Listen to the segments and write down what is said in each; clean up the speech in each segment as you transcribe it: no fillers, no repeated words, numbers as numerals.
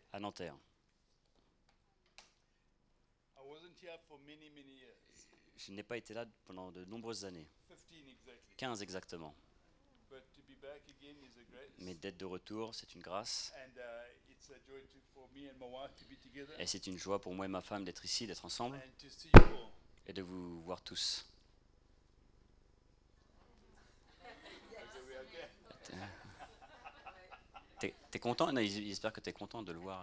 à Nanterre. I wasn't here for many, many years. Je n'ai pas été là pendant de nombreuses années, 15 exactly. 15 exactement. But to be back again is a grace. Mais d'être de retour, c'est une grâce. And it's a joy for me and my wife to be together. Et c'est une joie pour moi et ma femme d'être ici, d'être ensemble And to see you all. et de vous voir tous. T'es content? Non, j'espère que t'es content de le voir.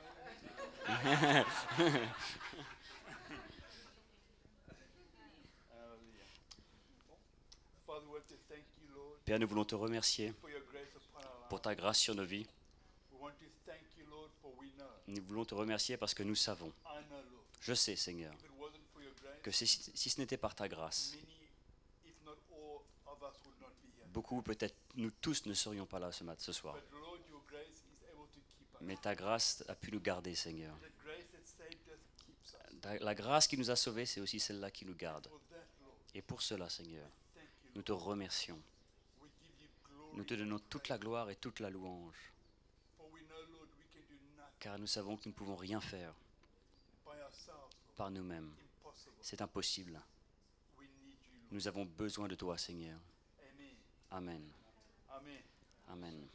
Father, we want to thank you, Lord, Père, nous voulons te remercier for your grace upon our pour lives. ta grâce sur nos vies. We want to thank you, Lord, for we know. Nous voulons te remercier parce que nous savons, I know, Lord, je sais Seigneur, if it wasn't for your grace, que si ce n'était par ta grâce, many, if not all of us would not be here. beaucoup, peut-être nous tous ne serions pas là ce soir. But Lord, your grace is able to keep us. Mais ta grâce a pu nous garder, Seigneur. The grace that saved us keeps us. La grâce qui nous a sauvés, c'est aussi celle-là qui nous garde. For that, Lord, Et pour cela, Seigneur, thank you. nous te remercions. We give you glory. Nous te donnons toute la gloire et toute la louange, For we know, Lord, we can do nothing car nous savons que nous ne pouvons rien faire by ourselves, Lord. par nous-mêmes. Impossible. C'est impossible. We need you, Lord. Nous avons besoin de toi, Seigneur. Amen. Amen. Amen. Amen.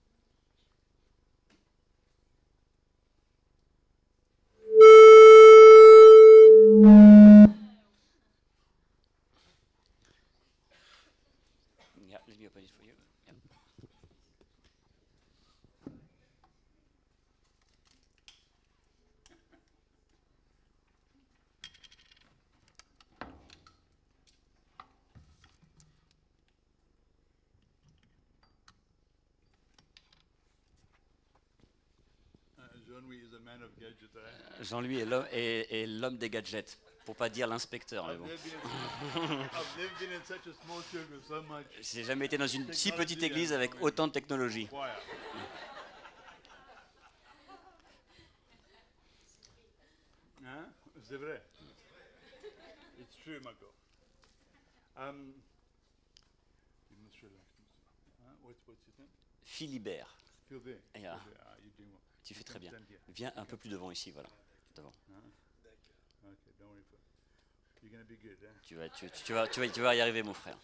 Yeah, let me open it for you. Yeah. Jean-Louis is a man of gadgets. Jean-Louis est l'homme des gadgets, pour pas dire l'inspecteur. Mais bon. I've never been in such a small church with so much J'ai jamais été dans une si petite église avec autant de technologie. choir. Hein? C'est vrai. It's true, Marco. You must relax. What's his name? Philibert, Feel there. Yeah. Feel there. You're doing well. tu fais très bien. Stand here. Viens un peu plus devant ici, voilà. Devant. Okay, don't worry. You're gonna be good, huh? Tu vas y arriver, mon frère.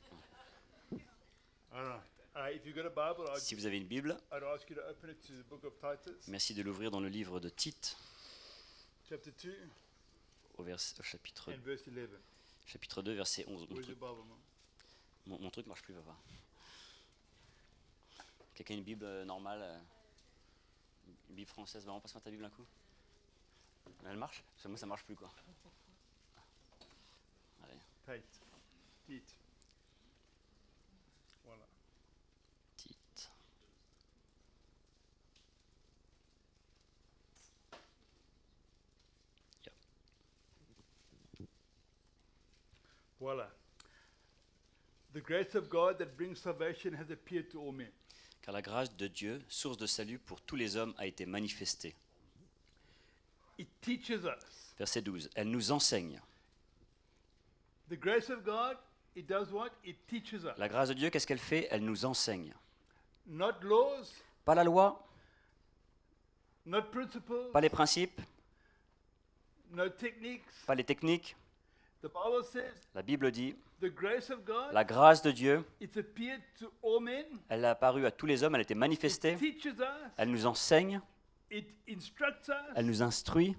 All right. If you've got a Bible, Si vous avez une Bible, I'd ask you to open it to the book of Titus, merci de l'ouvrir dans le livre de Tite, chapter 2 au chapitre, and verse 11. chapitre 2, verset 11. Where's your Bible, Mom? Mon truc marche plus, papa. Quelqu'un a une Bible normale, une Bible française, maman, passe-moi ta Bible un coup. Elle marche? Parce que moi, ça marche plus, quoi. Allez, Tite. Voilà. Tite. Voilà. The grace of God that brings salvation has appeared to all men. Car la grâce de Dieu, source de salut pour tous les hommes, a été manifestée. It teaches us. Verset 12. Elle nous enseigne. The grace of God, it does what? It teaches us. La grâce de Dieu, qu'est-ce qu'elle fait? Elle nous enseigne. Not laws, Pas la loi, not principles, pas les principes, no techniques. pas les techniques. The Bible says La Bible dit, the grace of God, la grâce de Dieu, it's appeared to all men. elle a apparu à tous les hommes, elle a été manifestée, It teaches us. elle nous enseigne, It instructs us elle nous instruit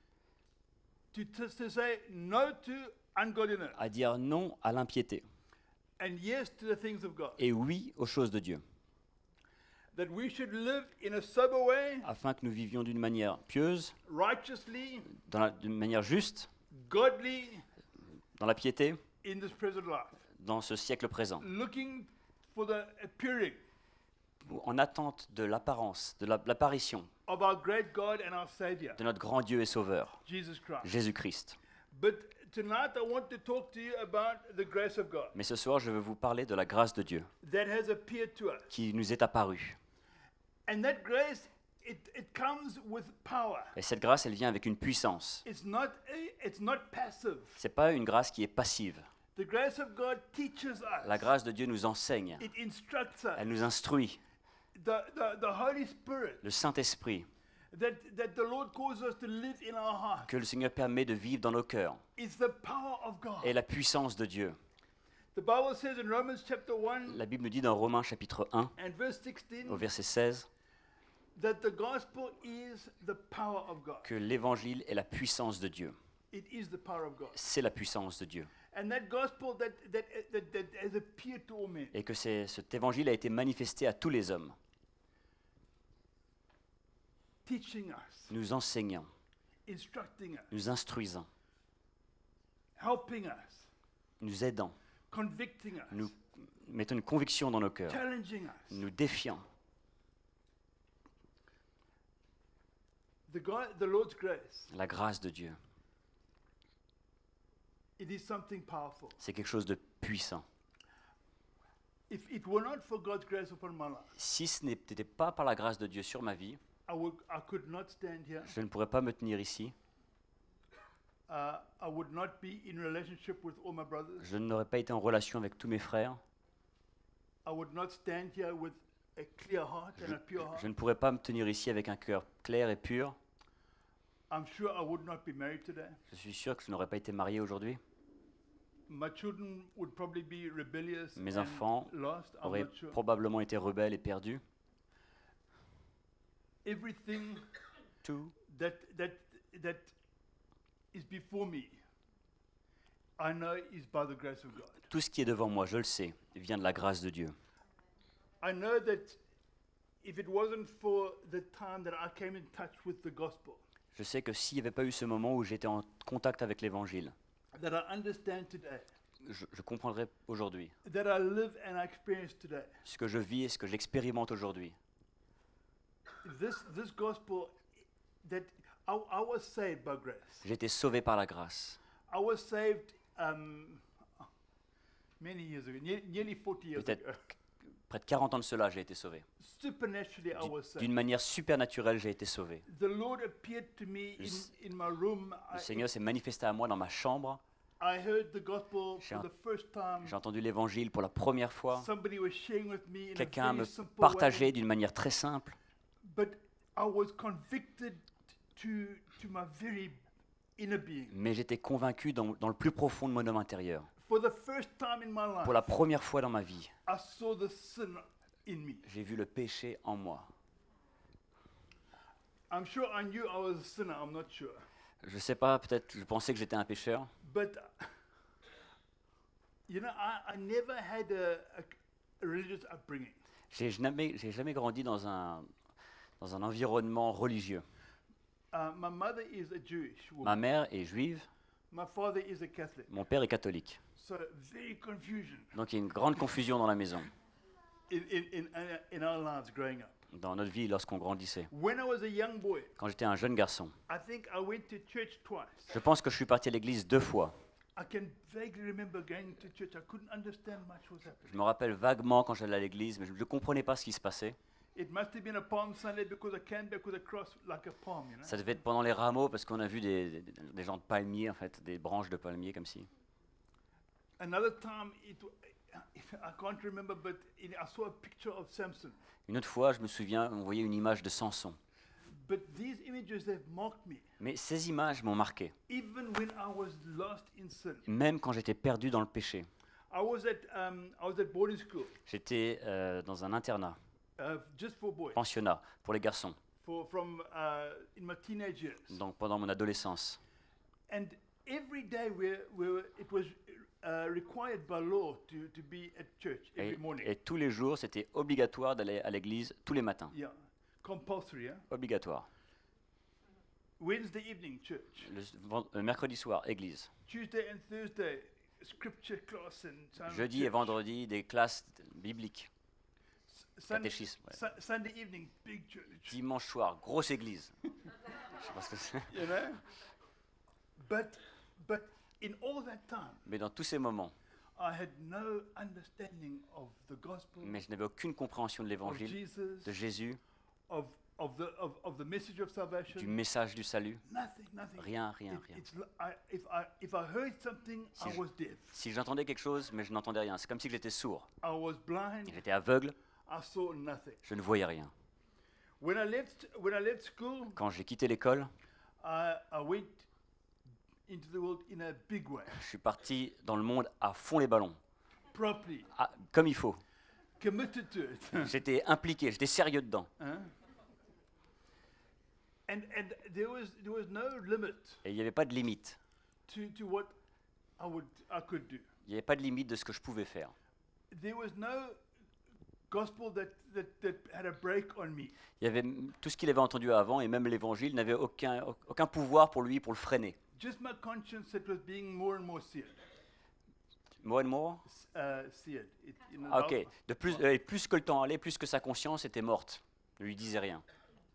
to say no to ungodliness à dire non à l'impiété and yes to the things of God. et oui aux choses de Dieu, That we should live in a sober way, afin que nous vivions d'une manière pieuse, righteously, d'une manière juste, godly dans la piété, in this present life. dans ce siècle présent, Looking for the appearing en attente de l'apparence, de l'apparition of our great God and our Savior, de notre grand Dieu et Sauveur, Jesus Christ. Jésus-Christ. But tonight I want to talk to you about the grace of God Mais ce soir, je veux vous parler de la grâce de Dieu that has appeared to us. qui nous est apparue. And that grace, it comes with power. Et cette grâce, elle vient avec une puissance. It's not passive. C'est pas une grâce qui est passive. The grace of God teaches us. La grâce de Dieu nous enseigne, It instructs us. elle nous instruit. The Holy Spirit Le Saint-Esprit that the Lord calls us to live in our heart que le Seigneur permet de vivre dans nos cœurs is the power of God. est la puissance de Dieu. The Bible says in Romans chapter 1 La Bible nous dit dans Romains chapitre 1, and verse 16 au verset 16, that the gospel is the power of God. que l'évangile est la puissance de Dieu. It is the power of God. C'est la puissance de Dieu. And that gospel that has appeared to all men. Et que cet évangile a été manifesté à tous les hommes, Teaching us, nous enseignant, instructing us, nous instruisant, helping us, nous aidant, convicting us, nous mettons une conviction dans nos cœurs, challenging us. nous défiant. The Lord's grace, La grâce de Dieu, it is something powerful. c'est quelque chose de puissant. If it were not for God's grace upon my life, Si ce n'était pas par la grâce de Dieu sur ma vie, I could not stand here. je ne pourrais pas me tenir ici, I would not be in relationship with all my brothers. je n'aurais pas été en relation avec tous mes frères, I would not stand here with a clear heart and a pure je heart. ne pourrais pas me tenir ici avec un cœur clair et pur. I'm sure I would not be married today. Je suis sûr que je n'aurais pas été marié aujourd'hui. My children would probably be rebellious Mes and enfants lost. I'm auraient not sure. probablement été rebelles et perdus. Everything Tout that is before me, I know is by the grace of God. Tout ce qui est devant moi, je le sais, vient de la grâce de Dieu. I know that if it wasn't for the time that I came in touch with the gospel, Je sais que s'il n'y avait pas eu ce moment où j'étais en contact avec l'Évangile, that I understand today, je comprendrais aujourd'hui that I live and I experience today, ce que je vis et ce que j'expérimente aujourd'hui. this gospel, that I was saved by grace. J'ai été sauvé par la grâce. I was saved many years ago, nearly 40 years Peut-être ago. près de 40 ans de cela, j'ai été sauvé. Supernaturally, I was saved. D'une manière supernaturelle, j'ai été sauvé. The Lord appeared to me in my room. Le Seigneur s'est manifesté à moi dans ma chambre. I heard the gospel J'ai for the first time. J'ai entendu l'Évangile pour la première fois. Somebody was sharing with me in Quelqu'un a me very simple partageait way, d'une manière très simple. but I was convicted to my very inner being. Mais j'étais convaincu dans le plus profond de mon homme intérieur. For the first time in my life, Pour la première fois dans ma vie, I saw the sin in me. j'ai vu le péché en moi. I'm sure I knew I was a sinner. I'm not sure. Je sais pas, peut-être je pensais que j'étais un pécheur. But, you know, I never had a religious upbringing. J'ai jamais grandi dans un environnement religieux. My mother is a Jewish Ma woman. mère est juive, My father is a Catholic. mon père est catholique. So very confusion Donc il y a une grande confusion dans la maison, in our lives growing up. dans notre vie lorsqu'on grandissait. When I was a young boy, Quand j'étais un jeune garçon, I think I went to church twice. je pense que je suis parti à l'église 2 fois. I can vaguely remember going to church. I couldn't understand much what was happening. Je me rappelle vaguement quand j'allais à l'église, mais je ne comprenais pas ce qui se passait. It must have been a Palm Sunday because I came back with a cross like a palm, you know. Ça devait être pendant les rameaux parce qu'on a vu des gens de palmiers, en fait, des branches de palmiers comme ci. Another time, I can't remember, but I saw a picture of Samson. Une autre fois, je me souviens, on voyait une image de Samson. But these images, they've marked me. Mais ces images m'ont marqué, Even when I was lost in sin. même quand j'étais perdu dans le péché. I was at boarding school, J'étais dans un internat, just for boys, pensionnat, pour les garçons, in my teenage years. donc pendant mon adolescence. And every day it was required by law to be at church every morning. Et tous les jours, c'était obligatoire d'aller à l'église tous les matins. Yeah, compulsory. Yeah? Obligatoire. Wednesday evening, church. Le mercredi soir, église. Tuesday and Thursday, scripture class and Sunday Jeudi et church. vendredi, des classes bibliques. Sunday, catéchisme, ouais. Sunday evening, big church. Dimanche soir, grosse église. Je sais pas ce que c'est. You know? But in all that time, Mais dans tous ces moments, I had no understanding of the gospel, mais je n'avais aucune compréhension de of l'évangile, Jesus, de Jésus, of the message of salvation. du message du salut. Nothing. Rien, rien, rien. If I heard something, Si I je- was deaf. Si j'entendais quelque chose, mais je n'entendais rien. C'est comme si j'étais sourd. I was blind. J'étais aveugle, I saw nothing. je ne voyais rien. When I left school, Quand j'ai quitté l'école, I went into the world in a big way, je suis parti dans le monde à fond les ballons, properly, comme il faut. committed to it. J'étais impliqué, j'étais sérieux dedans. Huh? And there was no limit Et il n'y avait pas de limite. to what I could do. Il n'y avait pas de limite de ce que je pouvais faire. There was no gospel that had a break on me. Il y avait tout ce qu'il avait entendu avant, et même l'évangile n'avait aucun pouvoir pour lui, pour le freiner. Just my conscience that was being more and more seared. More and more. Seared. Ah, ok. Plus que le temps allait, plus que sa conscience était morte. Ne lui disait rien.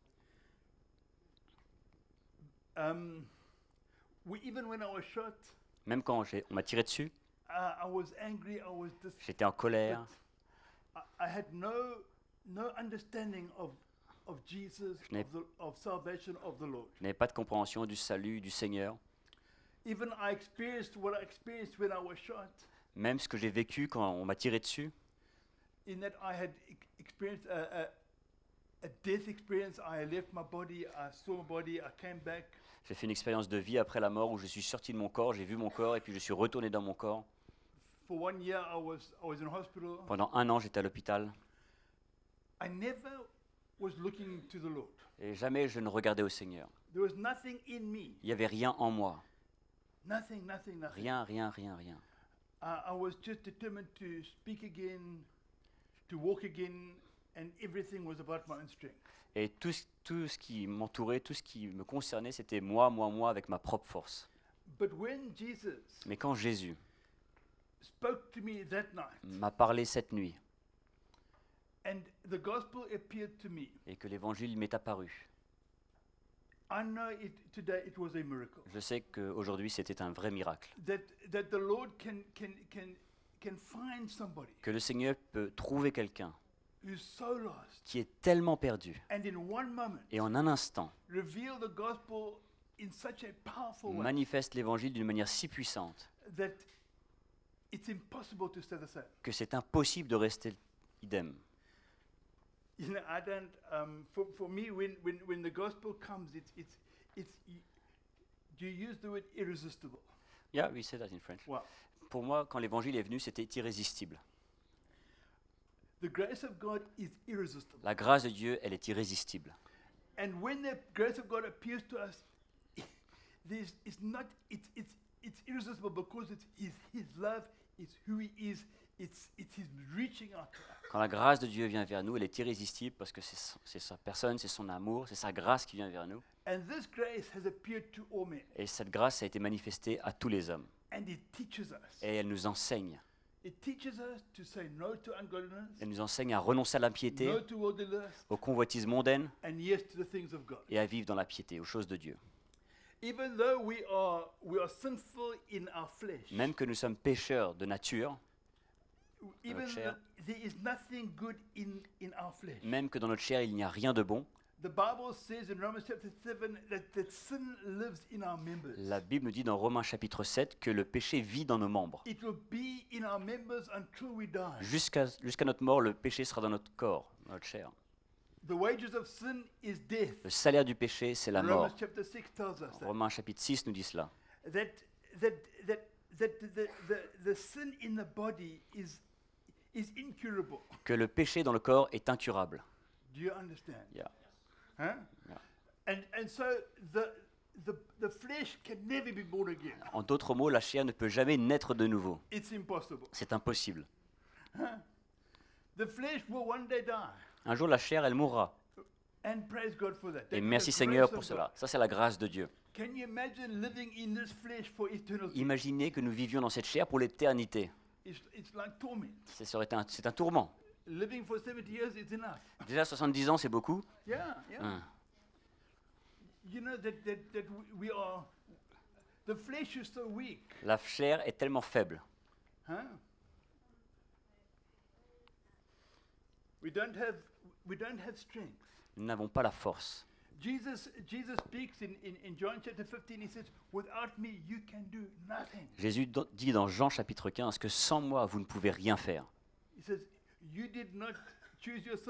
Even when I was shot, Même quand on m'a tiré dessus, I was angry. I was j'étais en colère. I had no understanding of Jesus, of salvation of the Lord. Je n'avais pas de compréhension du salut du Seigneur. Even I experienced what I experienced when I was shot. Même ce que j'ai vécu quand on m'a tiré dessus, In that I had experienced a death experience. I left my body. I saw my body. I came back. j'ai fait une expérience de vie après la mort où je suis sorti de mon corps, j'ai vu mon corps et puis je suis retourné dans mon corps. For 1 year, I was in hospital. Pendant 1 an, j'étais à l'hôpital I never was looking to the Lord. et jamais je ne regardais au Seigneur. There was nothing in me. Il n'y avait rien en moi. Nothing. Rien. I was just determined to speak again, to walk again, and everything was about my own strength. Et tout ce qui m'entourait, tout ce qui me concernait, c'était moi, avec ma propre force. But when Jesus Mais quand Jésus spoke to me that night, m'a parlé cette nuit and the gospel appeared to me, et que l'évangile m'est apparu, I know today it was a miracle. je sais qu'aujourd'hui c'était un vrai miracle. That the Lord can find somebody Que le Seigneur peut trouver quelqu'un who's so lost, qui est tellement perdu and in one moment et en un instant reveal the gospel in such a powerful way manifeste l'évangile d'une manière si puissante that it's impossible to stay the same. que c'est impossible de rester idem. You know, I don't. For me, when the gospel comes, do you use the word irresistible? Yeah, we say that in French. Well, Pour moi, quand l'évangile est venu, c'était irrésistible. the grace of God is irresistible. La grâce de Dieu, elle est irrésistible. And when the grace of God appears to us, it's irresistible because it's His love, it's who He is, it's His reaching out to us. Quand la grâce de Dieu vient vers nous, elle est irrésistible parce que c'est sa personne, c'est son amour, c'est sa grâce qui vient vers nous. And this grace has appeared to all men, Et cette grâce a été manifestée à tous les hommes. and it teaches us. Et elle nous enseigne. It teaches us to say no to ungodliness, Elle nous enseigne à renoncer à l'impiété, no to worldliness, aux convoitises mondaines and yes to the things of God. et à vivre dans la piété, aux choses de Dieu. Even though we are sinful in our flesh, Même que nous sommes pécheurs de nature, even chair. there is nothing good in our flesh. même que dans notre chair il n'y a rien de bon, The Bible says in Romans chapter 7 that sin lives in our members. la Bible nous dit dans Romains chapitre 7 que le péché vit dans nos membres. It will be in our members until we die. Jusqu'à notre mort, le péché sera dans notre corps, dans notre chair. The wages of sin is death. Le salaire du péché, c'est la mort. Romans chapter 6 tells us that. Romains chapitre 6 nous dit cela. The sin in the body is incurable. Que le péché dans le corps est incurable. Do you understand? Yeah. Huh? Yeah. And so the flesh can never be born again. En d'autres mots, la chair ne peut jamais naître de nouveau. It's impossible. C'est impossible. The flesh will one day die. Un jour, la chair, elle mourra. And praise God for that. Et That merci is the Seigneur grace pour of cela. God. Ça, c'est la grâce de Dieu. Can you imagine living in this flesh for eternity? Imaginez que nous vivions dans cette chair pour l'éternité. It's like torment. C'est un tourment. Living for 70 years is enough. Déjà, 70 ans, c'est beaucoup. Yeah. Hein. You know that we are. The flesh is so weak. La chair est tellement faible. Huh? We don't have strength. Nous n'avons pas la force. Jesus speaks in John chapter 15. He says, "Without me, you can do nothing." Jésus dit dans Jean chapitre 15 que sans moi, vous ne pouvez rien faire. He says, "You did not choose yourself.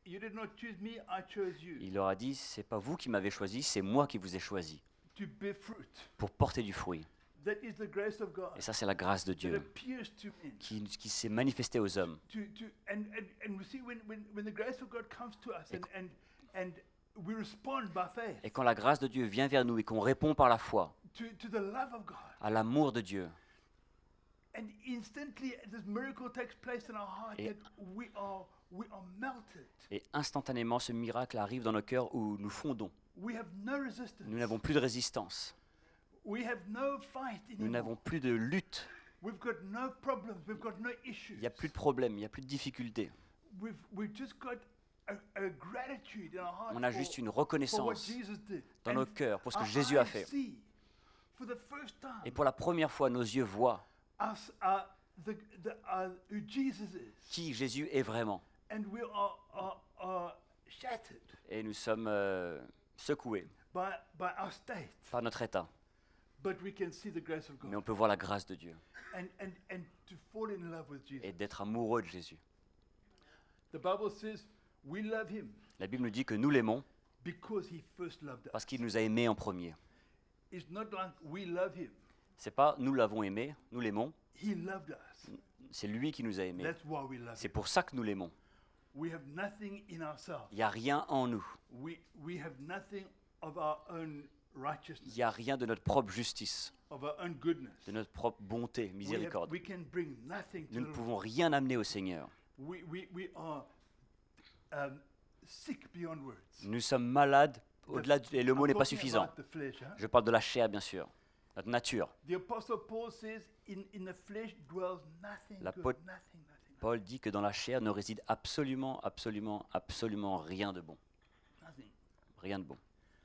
You did not choose me, I chose you Il leur a dit, c'est pas vous qui m'avez choisi, c'est moi qui vous ai choisi to bear fruit. pour porter du fruit. That is the grace of God Et ça, c'est la grâce de that Dieu appears to men. qui s'est manifestée aux hommes. And we see when the grace of God comes to us and we respond by faith Et quand la grâce de Dieu vient vers nous et qu'on répond par la foi to the love of God, à l'amour de Dieu, and instantly this miracle takes place in our heart Et- that we are melted. et instantanément, ce miracle arrive dans nos cœurs où nous fondons. We have no resistance. Nous n'avons plus de résistance. We have no fight Nous anymore. n'avons plus de lutte. We've got no problems. We've got no issues. Il n'y a plus de problème, il n'y a plus de difficultés. We've just got a gratitude in our heart On a for- juste une for what reconnaissance Jesus did. dans And nos cœurs pour ce que our Jésus a eyes fait. see, for the first Et time, pour la première fois, nos yeux voient us who Jesus is, qui Jésus est vraiment. and we are shattered Et nous sommes secoués by our state, par notre état. but we can see the grace of Mais God on peut voir la grâce de Dieu and to fall in love with Jesus. et d'être amoureux de Jésus. The Bible says we love Him La Bible nous dit que nous l'aimons because He first loved us. parce qu'il nous a aimés en premier. It's not like we love Him; C'est pas nous l'avons aimé, nous l'aimons, He loved us. c'est lui qui nous a aimés. That's why we love C'est Him. pour ça que nous l'aimons. We have nothing in ourselves. Il n'y a rien en nous. We have nothing of our own Il righteousness, n'y a rien de notre propre justice, of our own goodness. de notre propre bonté, miséricorde. We can bring nothing to Nous ne the Lord. pouvons rien amener au Seigneur. We are sick beyond words. Nous sommes malades, au-delà et le mot I'm n'est pas talking suffisant. about the flesh, huh? Je parle de la chair, bien sûr, notre nature. The Apostle Paul says, in the flesh dwells nothing good, L'apôtre nothing. Paul dit que dans la chair ne réside absolument, absolument, absolument rien de bon. Nothing. Rien de bon.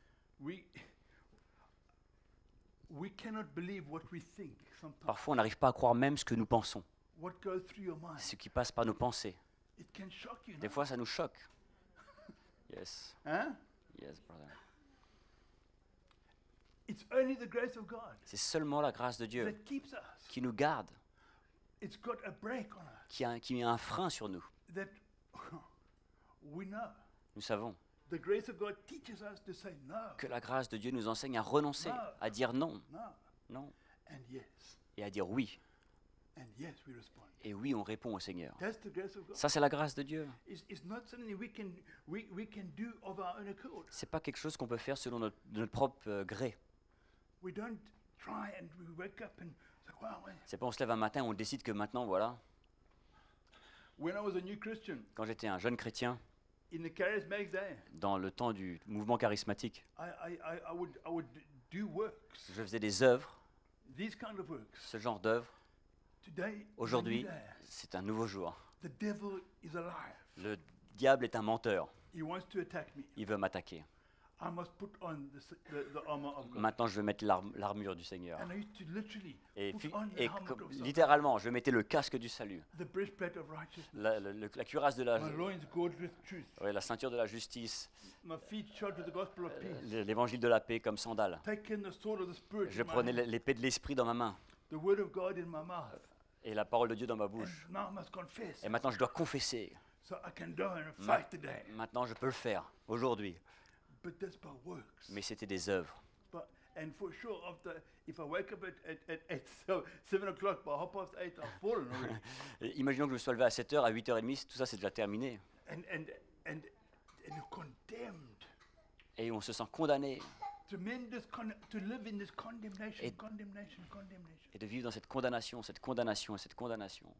We cannot believe what we think sometimes. Parfois, on n'arrive pas à croire même ce que nous pensons, What goes through your mind. ce qui passe par nos pensées. It can shock you. Des no? fois, ça nous choque. Yes, Huh? yes, brother. It's only the grace of God C'est seulement la grâce de Dieu that keeps us. qui nous garde, It's got a break on us qui met un frein sur nous. that we know. Nous savons The grace of God teaches us to say no, que la grâce de Dieu nous enseigne à renoncer, à dire non, no, non, and yes, et à dire oui. and yes, we respond. Et oui, on répond au Seigneur. That's the grace of God. Ça, c'est la grâce de Dieu. It's not something we can do of our own accord. C'est pas quelque chose qu'on peut faire selon de notre propre gré. We don't try and we wake up and say, wow. C'est pas on se lève un matin, on décide que maintenant, voilà. When I was a new Christian Quand j'étais un jeune chrétien, in the charismatic day, dans le temps du mouvement charismatique, I would do works, je faisais des œuvres, these kind of works. ce genre d'œuvres. Today, is a new Aujourd'hui, day. c'est un nouveau jour. The devil is alive. Le diable est un menteur. He wants to attack me. Il veut m'attaquer. I must put on the armor of God. Maintenant, je vais mettre l'armure du Seigneur. And I used to literally Et, put on the helmet of salvation, littéralement, je mettais le casque du salut, the breastplate of righteousness, la cuirasse de my loins girded with truth, la ceinture de la justice, my feet shod with the gospel of peace, l'évangile de la paix comme sandale. taking the sword of the Spirit Je in my prenais hand, l'épée de l'esprit dans ma main the word of God in my mouth. et la parole de Dieu dans ma And bouche. now I must confess, Et maintenant, je dois confesser. so I can go and Ma- fight today. Maintenant, je peux le faire aujourd'hui. But that's by works. Mais c'était des œuvres. And for sure, if I wake up at 7 o'clock, by 8:30, I've fallen already. Et imaginons que je me sois levé à 7h, à 8h30, tout ça c'est déjà terminé. and you're condemned. Et on se sent condamné. Tremendous to live in this condemnation, Et- condemnation. Et de vivre dans cette condamnation, cette condamnation et cette condamnation.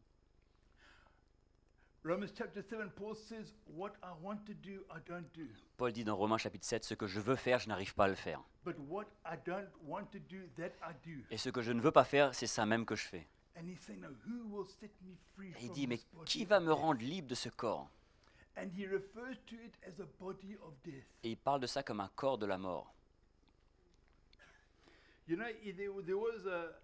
Romans chapter 7, Paul says, what I want to do, I don't do. Paul dit dans Romains chapitre 7, ce que je veux faire, je n'arrive pas à le faire. But what I don't want to do, that I do. Et ce que je ne veux pas faire, c'est ça même que je fais. And he's saying, now, who will set me free Et il from dit, mais this body qui of va me death? rendre libre de ce corps? And he refers to it as a body of death. Et il parle de ça comme un corps de la mort. You know, there was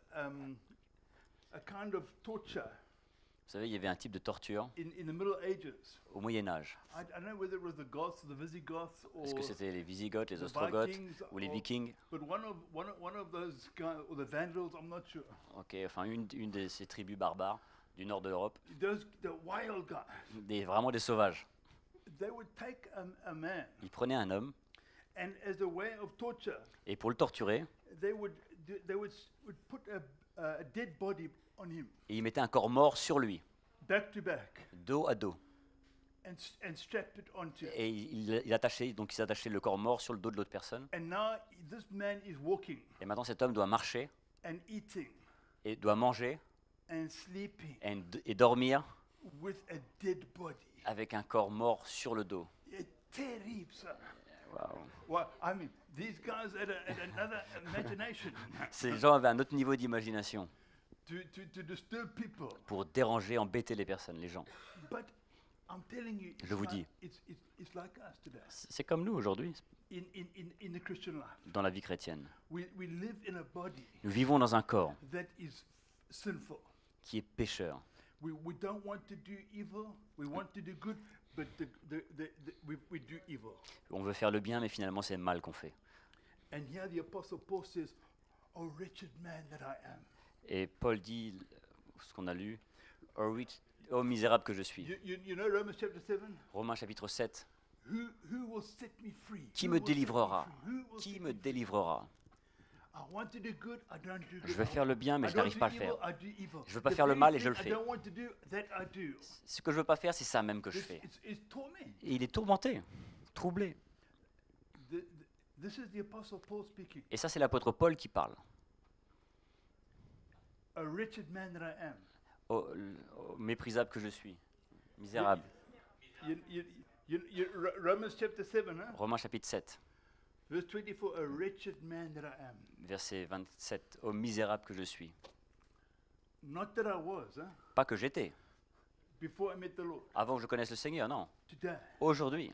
a kind of torture Vous savez, il y avait un type de torture in the Middle Ages. au Moyen-Âge. I don't know whether it was the Goths or the Visigoths or Est-ce que c'était les Visigoths, les the Ostrogoths Vikings ou les or- Vikings? But one of those guys, or the Vandals, I'm not sure. Ok, enfin une de ces tribus barbares du nord de l'Europe, The wild guys, vraiment des sauvages. they would take a man, Ils prenaient un homme and as a way of torture, et pour le torturer, they would put a dead body on him, ils mettaient un corps mort sur lui, back to back, dos à dos. and strapped it onto him. Et il attachait, donc ils attachaient le corps mort sur le dos de l'autre personne. And now this man is walking Et maintenant cet homme doit marcher and eating et doit manger and sleeping et dormir with a dead body. avec un corps mort sur le dos. It's terrible, sir. Waouh. Well, I mean, these guys had another imagination Ces gens avaient un autre niveau d'imagination to disturb people. pour déranger, embêter les personnes, les gens. But I'm telling you, Je vous dis. it's like us today C'est comme nous aujourd'hui, in the Christian life. dans la vie chrétienne. We live in a body Nous vivons dans un corps that is sinful. qui est pécheur. We don't want to do evil. We want to do good, but we do evil. On veut faire le bien, mais finalement c'est le mal qu'on fait. And here the Apostle Paul says, "O wretched man that I am." Et Paul dit, ce qu'on a lu, ô misérable que je suis. You know Romans chapter 7? Romains chapitre 7. Who will set me free? Qui Who me will set délivrera? free? Who will Qui set me me free? délivrera? I want to do good, I don't do good. Je veux faire le bien, mais I je don't n'arrive do pas à le evil, faire. I do evil. Je veux pas The faire le very mal et thing je le I fais. don't want to do, that I do. Ce que je veux pas faire, c'est ça même que je fais. It's torment. Et il est tourmenté, troublé. This is the Apostle Paul speaking. Et ça, c'est l'apôtre Paul qui parle. A wretched man that I am. Ô méprisable que je suis, misérable. Romans chapter 7, huh? Romains chapitre 7, Verse 24, a wretched man that I am. verset 27. Ô misérable que je suis. Not that I was, huh? Pas que j'étais, Before I met the Lord. avant que je connaisse le Seigneur, non. Today, Aujourd'hui.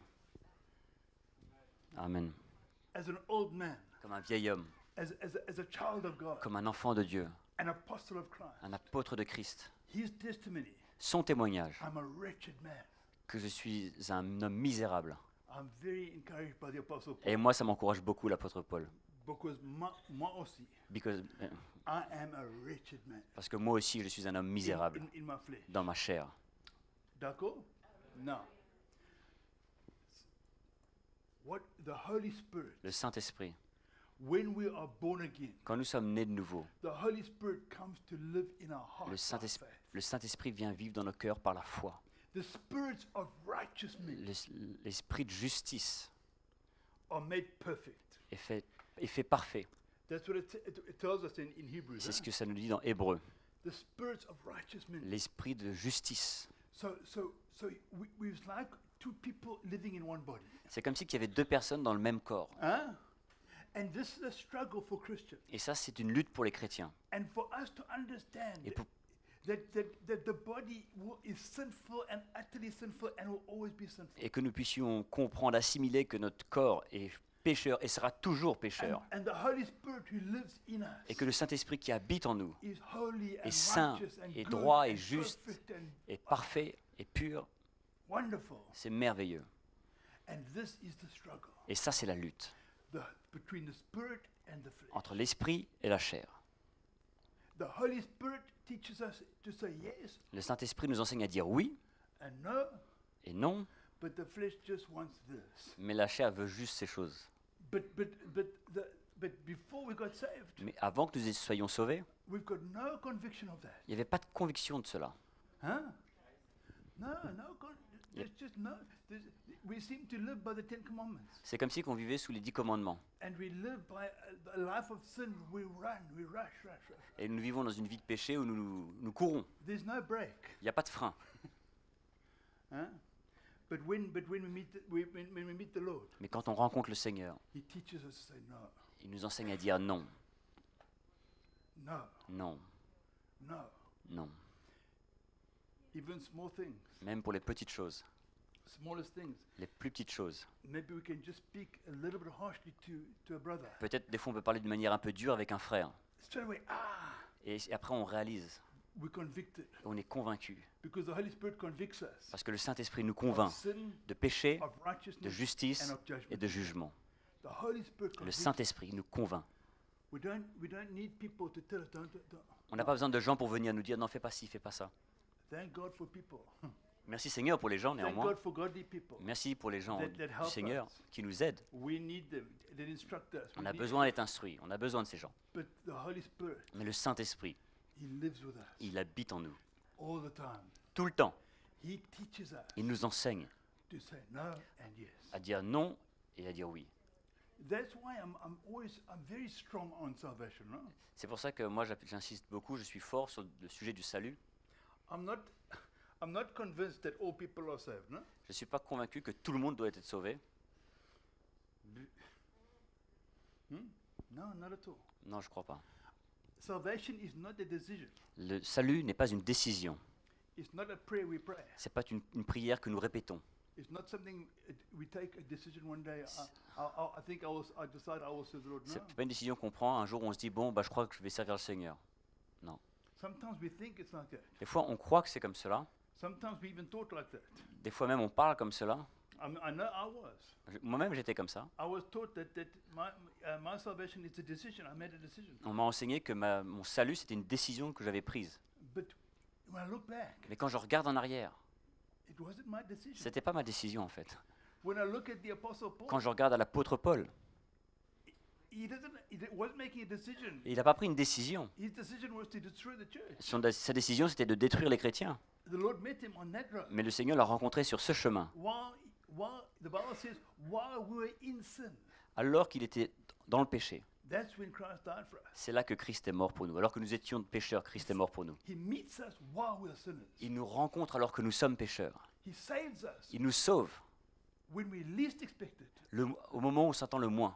Amen. as an old man, Comme un vieil homme, as a child of God, comme un enfant de Dieu, an apostle of Christ, un apôtre de Christ. his testimony, Son témoignage, I'm a wretched man. que je suis un homme misérable. I'm very encouraged by the Apostle Et Paul moi, ça m'encourage beaucoup, l'apôtre Paul. because moi aussi, Because, I am a wretched man parce que moi aussi, je suis un homme misérable in my flesh. dans ma chair. D'accord? Now, what the Holy Spirit, Le Saint-Esprit, when we are born again, quand nous sommes nés de nouveau, the Holy Spirit comes to live in our le hearts. by Saint-Esprit, faith. le Saint-Esprit vient vivre dans nos cœurs par la foi. The spirits of righteousness L'esprit de justice are made perfect. est fait parfait. That's what it tells us in Hebrews. C'est ce Huh? que ça nous dit dans Hébreu. The spirits of righteousness. L'esprit de justice. So we're like two people living in one body. C'est comme si il y avait deux personnes dans le même corps. Huh? And this is a struggle for Christians. Et ça, c'est une lutte pour les chrétiens. And for us to understand Et pour, that the body is sinful and utterly sinful and will always be sinful. et que nous puissions comprendre, assimiler que notre corps est pécheur et sera toujours pécheur. And the Holy Spirit who lives in us Et que le Saint-Esprit qui habite en nous is holy and est saint, righteous and et good droit, et and juste, perfect and est parfait et pur. wonderful. C'est merveilleux. And this is the struggle Et ça, c'est la lutte between the spirit and the flesh. entre l'esprit et la chair. The Holy Spirit teaches us to say yes Le Saint-Esprit nous enseigne à dire oui and no, et non, but the flesh just wants this. mais la chair veut juste ces choses. But before we got saved, Mais avant que nous soyons sauvés, we've got no conviction of that. il n'y avait pas de conviction de cela. Huh? No. There's just no. We seem to live by the Ten Commandments, C'est comme si on vivait sous les 10 commandements. and we live by a life of sin. We run, we rush. Et nous vivons dans une vie de péché où nous courons. There's no break. Il n'y a pas de frein. Huh? But when we meet the Lord, Mais quand on rencontre le Seigneur, He teaches us to say no, il nous enseigne à dire non, no, non, no. non. Even small things, Même pour les petites choses, smallest things. les plus petites choses. Maybe we can just speak a little bit harshly to a brother. Peut-être des fois on peut parler d'une manière un peu dure avec un frère. Straight away, Et après on réalise, we're convicted on est convaincu. because the Holy Spirit convicts us Parce que le Saint-Esprit nous of convainc sin, de péché, of de righteousness, justice and of et judgment. de jugement. The Holy Spirit Le convicts. Saint-Esprit nous convainc. We don't need people to tell us don't. On n'a pas besoin de gens pour venir nous dire non, fais pas ci, fais pas ça. Thank God for people. Merci Seigneur pour les gens Thank néanmoins. God for godly people. Merci pour les gens That du help Seigneur us. qui nous aident. We need them. They instruct us. On We a need besoin d'être instruits, on a besoin de ces gens. But the Holy Spirit, Mais le Saint-Esprit, He lives with us il habite en nous. all the time. Tout le temps, He teaches us il nous enseigne to say no and yes. à dire non et à dire oui. That's why I'm very strong on salvation. No? C'est pour ça que moi j'insiste beaucoup, je suis fort sur le sujet du salut. I'm not convinced that all people are saved. No? Je ne suis pas convaincu que tout le monde doit être sauvé. No, not at all. Non, je ne crois pas. Salvation is not a decision. Le salut n'est pas une décision. It's not a prayer we pray. Ce n'est pas une prière que nous répétons. It's not something we take a decision one day. I think I decide I will serve the Lord. Ce No. n'est pas une décision qu'on prend. Un jour, on se dit, bon, bah, je crois que je vais servir le Seigneur. Non. Sometimes we think it's like that. Des fois, on croit que c'est comme cela. Sometimes we even thought like that. Des fois même, on parle comme cela. I know I was. Moi-même, j'étais comme ça. I was taught that my salvation is a decision. I made a decision. On m'a enseigné que mon salut, c'était une décision que j'avais prise. But when I look back, Mais quand je regarde en arrière, it wasn't my decision. ce n'était pas ma décision en fait. When I look at the Apostle Paul, Quand je regarde à l'apôtre Paul, he wasn't making a decision. il n'a pas pris une décision. His decision was to destroy the church. Sa décision, c'était de détruire les chrétiens. The Lord met him on that road. Mais le Seigneur l'a rencontré sur ce chemin, While the Bible says, while we were in sin, alors qu'il était dans le péché. that's when Christ died for us. C'est là que Christ est mort pour nous. Alors que nous étions pécheurs, Christ est mort pour nous. He meets us while we are sinners. Il nous rencontre alors que nous sommes pécheurs. He saves us Il nous sauve when we least expect it. au moment où on s'attend le moins.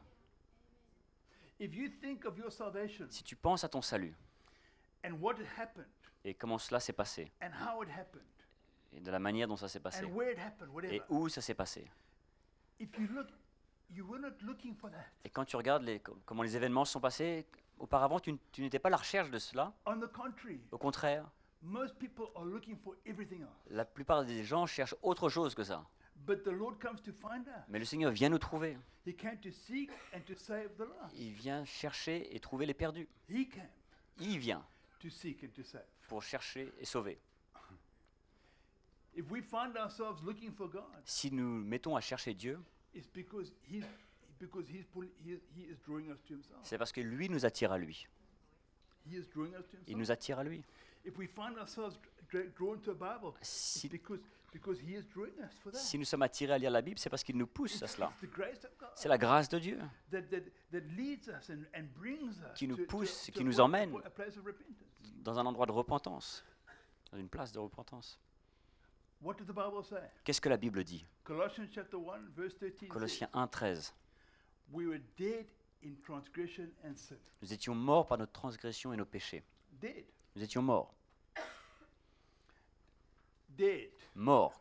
If you think of your salvation Si tu penses à ton salut and what happened et comment cela s'est passé and how it happened et de la manière dont ça s'est passé and where it happened, et whatever. où ça s'est passé. If you look, you were not looking for that. Et quand tu regardes comment les événements se sont passés, auparavant tu n'étais pas à la recherche de cela. On the contrary, Au contraire, most people are looking for everything else. la plupart des gens cherchent autre chose que ça. But the Lord comes to find us. Mais le Seigneur vient nous trouver. He came to seek and to save the lost. Il vient chercher et trouver les perdus. He came Il vient to seek and to save. pour chercher et sauver. If we find ourselves looking for God, Si nous mettons à chercher Dieu, it's because he is drawing us to himself. c'est parce que lui nous attire à lui. He is drawing us to Il himself. nous attire à lui. If we find ourselves drawn to a Bible, Si, it's because he is drawing us for that. si nous sommes attirés à lire la Bible, c'est parce qu'il nous pousse à cela. It's the grace of God C'est la grâce de Dieu that leads us and brings us qui nous to- pousse, to qui a nous point- emmène. a place of repentance. dans un endroit de repentance, dans une place de repentance. What does the Bible say? Qu'est-ce que la Bible dit? Colossians chapter 1 verse 13 says, Colossiens 1,13. we were dead in transgression and sin. Nous étions morts par notre transgression et nos péchés. Dead. Nous étions morts. Dead. Morts.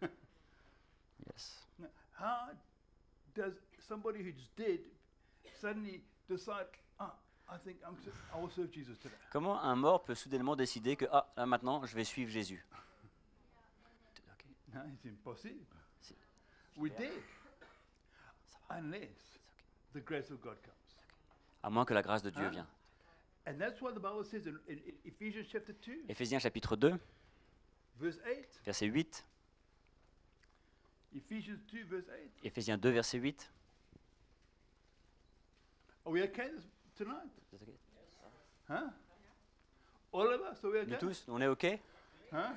Yes. Now, how does somebody who's dead suddenly decide, I think I will serve Jesus today? Comment un mort peut soudainement décider que, là maintenant, je vais suivre Jésus? Ok. No, it's impossible. C'est- We're dead. Unless the grace of God comes. À moins que la grâce de Dieu Hein? vienne. And that's what the Bible says in Ephesians chapter 2, Éphésiens chapitre 2, verse 8. verset 8. Ephesians 2, verse 8. Éphésiens 2, verset 8. Are we okay tonight? Huh? All of us, are we Nous okay? tous, on est OK? Huh?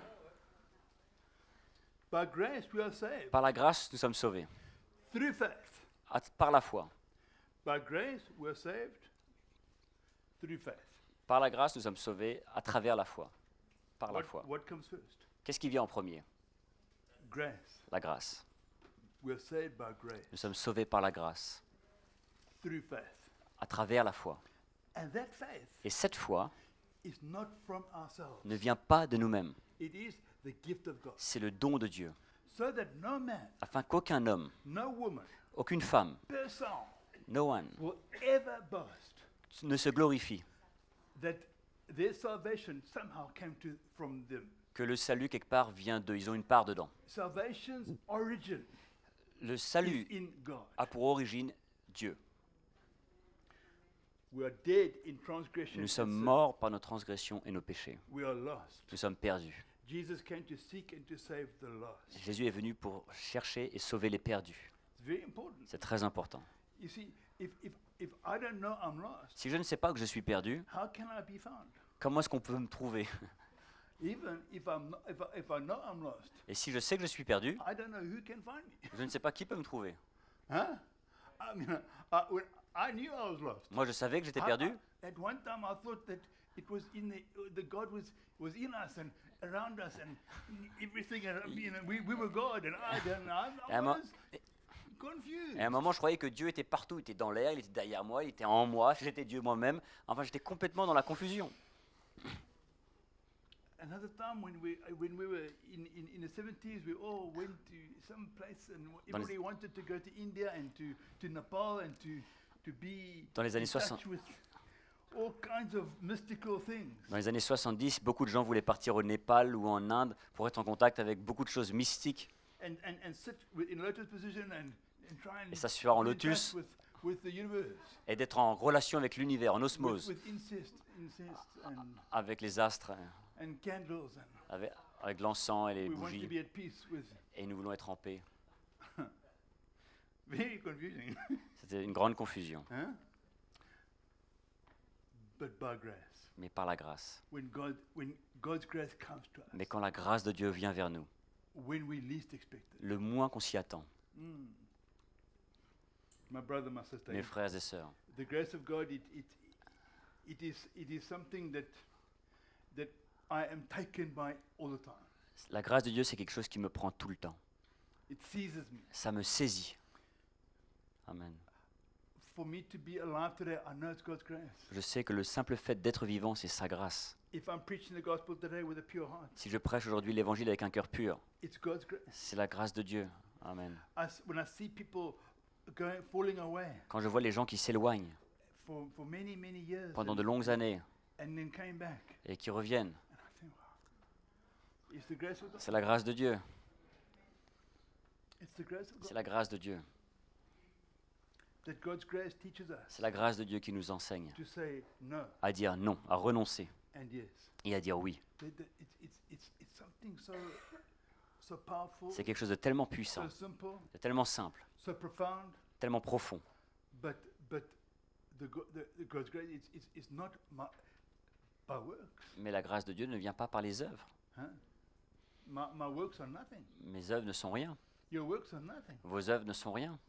By grace we are saved. Par la grâce, nous sommes sauvés. Through faith. Par la foi. By grace we are saved through faith. Par la grâce, nous sommes sauvés à travers la foi. Par la foi. What comes first? Qu'est-ce qui vient en premier? Grace. La grâce. We are saved by grace Nous sommes sauvés par la grâce, through faith. à travers la foi. And that faith Et cette foi is not from ourselves. ne vient pas de nous-mêmes. It is the gift of God. C'est le don de Dieu, So that no man, afin qu'aucun homme, no woman, aucune femme, person no one, will ever boast ne se glorifie that their salvation somehow came from them. que le salut quelque part vient d'eux. Ils ont une part dedans. Salvation's origin Le is salut in God. a pour origine Dieu. We are dead in transgression. Nous and sommes sin. morts par nos transgressions et nos péchés. We are lost. Nous sommes perdus. Jesus came to seek and to save the lost. Jésus est venu pour chercher et sauver les perdus. It's very important. C'est très important. You see, if I don't know I'm lost, Si je ne sais pas que je suis perdu, how can I be found? comment est-ce qu'on peut me trouver? Even if if I know I'm lost, Et si je sais que je suis perdu, I don't know who can find me. je ne sais pas qui peut me trouver. Huh? I mean, when I knew I was lost. Moi, je savais que j'étais perdu. At one time, I thought that it was in the God was in us and around us and everything. And, you know, we were God, and I was confused. Et à un moment, je croyais que Dieu était partout. Il était dans l'air, il était derrière moi, il était en moi, j'étais Dieu moi-même. Enfin, j'étais complètement dans la confusion. Another time when we were in the 70s, we all went to some place and everybody wanted to go to India and to Nepal and to be Dans les années in touch 60. with all kinds of mystical things. Dans les années 70, beaucoup de gens voulaient partir au Népal ou en Inde pour être en contact avec beaucoup de choses mystiques And sit in lotus position and try and et s'asseoir en be in touch lotus with the universe. et d'être en relation avec l'univers, en osmose, With incest avec les astres, and candles and avec l'encens et les we want to bougies. be at peace with. Et nous voulons être en paix. Very confusing. C'était une grande confusion, Huh? But by grace, mais par la grâce. when God's grace comes to us, Mais quand la grâce de Dieu vient vers nous, when we least expect it. le moins qu'on s'y attend, My brother, my sister, mes frères et sœurs, the grace of God, it is something that I am taken by all the time. la grâce de Dieu, c'est quelque chose qui me prend tout le temps. It seizes me. Ça me saisit. Amen. For me to be alive today, I know it's God's grace. Je sais que le simple fait d'être vivant, c'est sa grâce. If I'm preaching the gospel today with a pure heart, Si je prêche aujourd'hui l'évangile avec un cœur pur, it's God's grace. c'est la grâce de Dieu. Amen. When I see people falling away Quand je vois les gens qui s'éloignent for many years pendant de longues années and then came back, et qui reviennent, and I think, wow, it's the grace of God. c'est la grâce de Dieu. It's the grace of C'est God. la grâce de Dieu. That God's grace teaches us C'est la grâce de Dieu qui nous enseigne to say no à dire non, à renoncer and yes. et à dire oui. It's something so powerful, C'est quelque chose de tellement puissant, so simple, de tellement simple, so profound. tellement profond. But the God's grace it's not by works. Mais la grâce de Dieu ne vient pas par les œuvres. Huh? My works are nothing. Mes œuvres ne sont rien. Your works are nothing. Vos œuvres ne sont rien.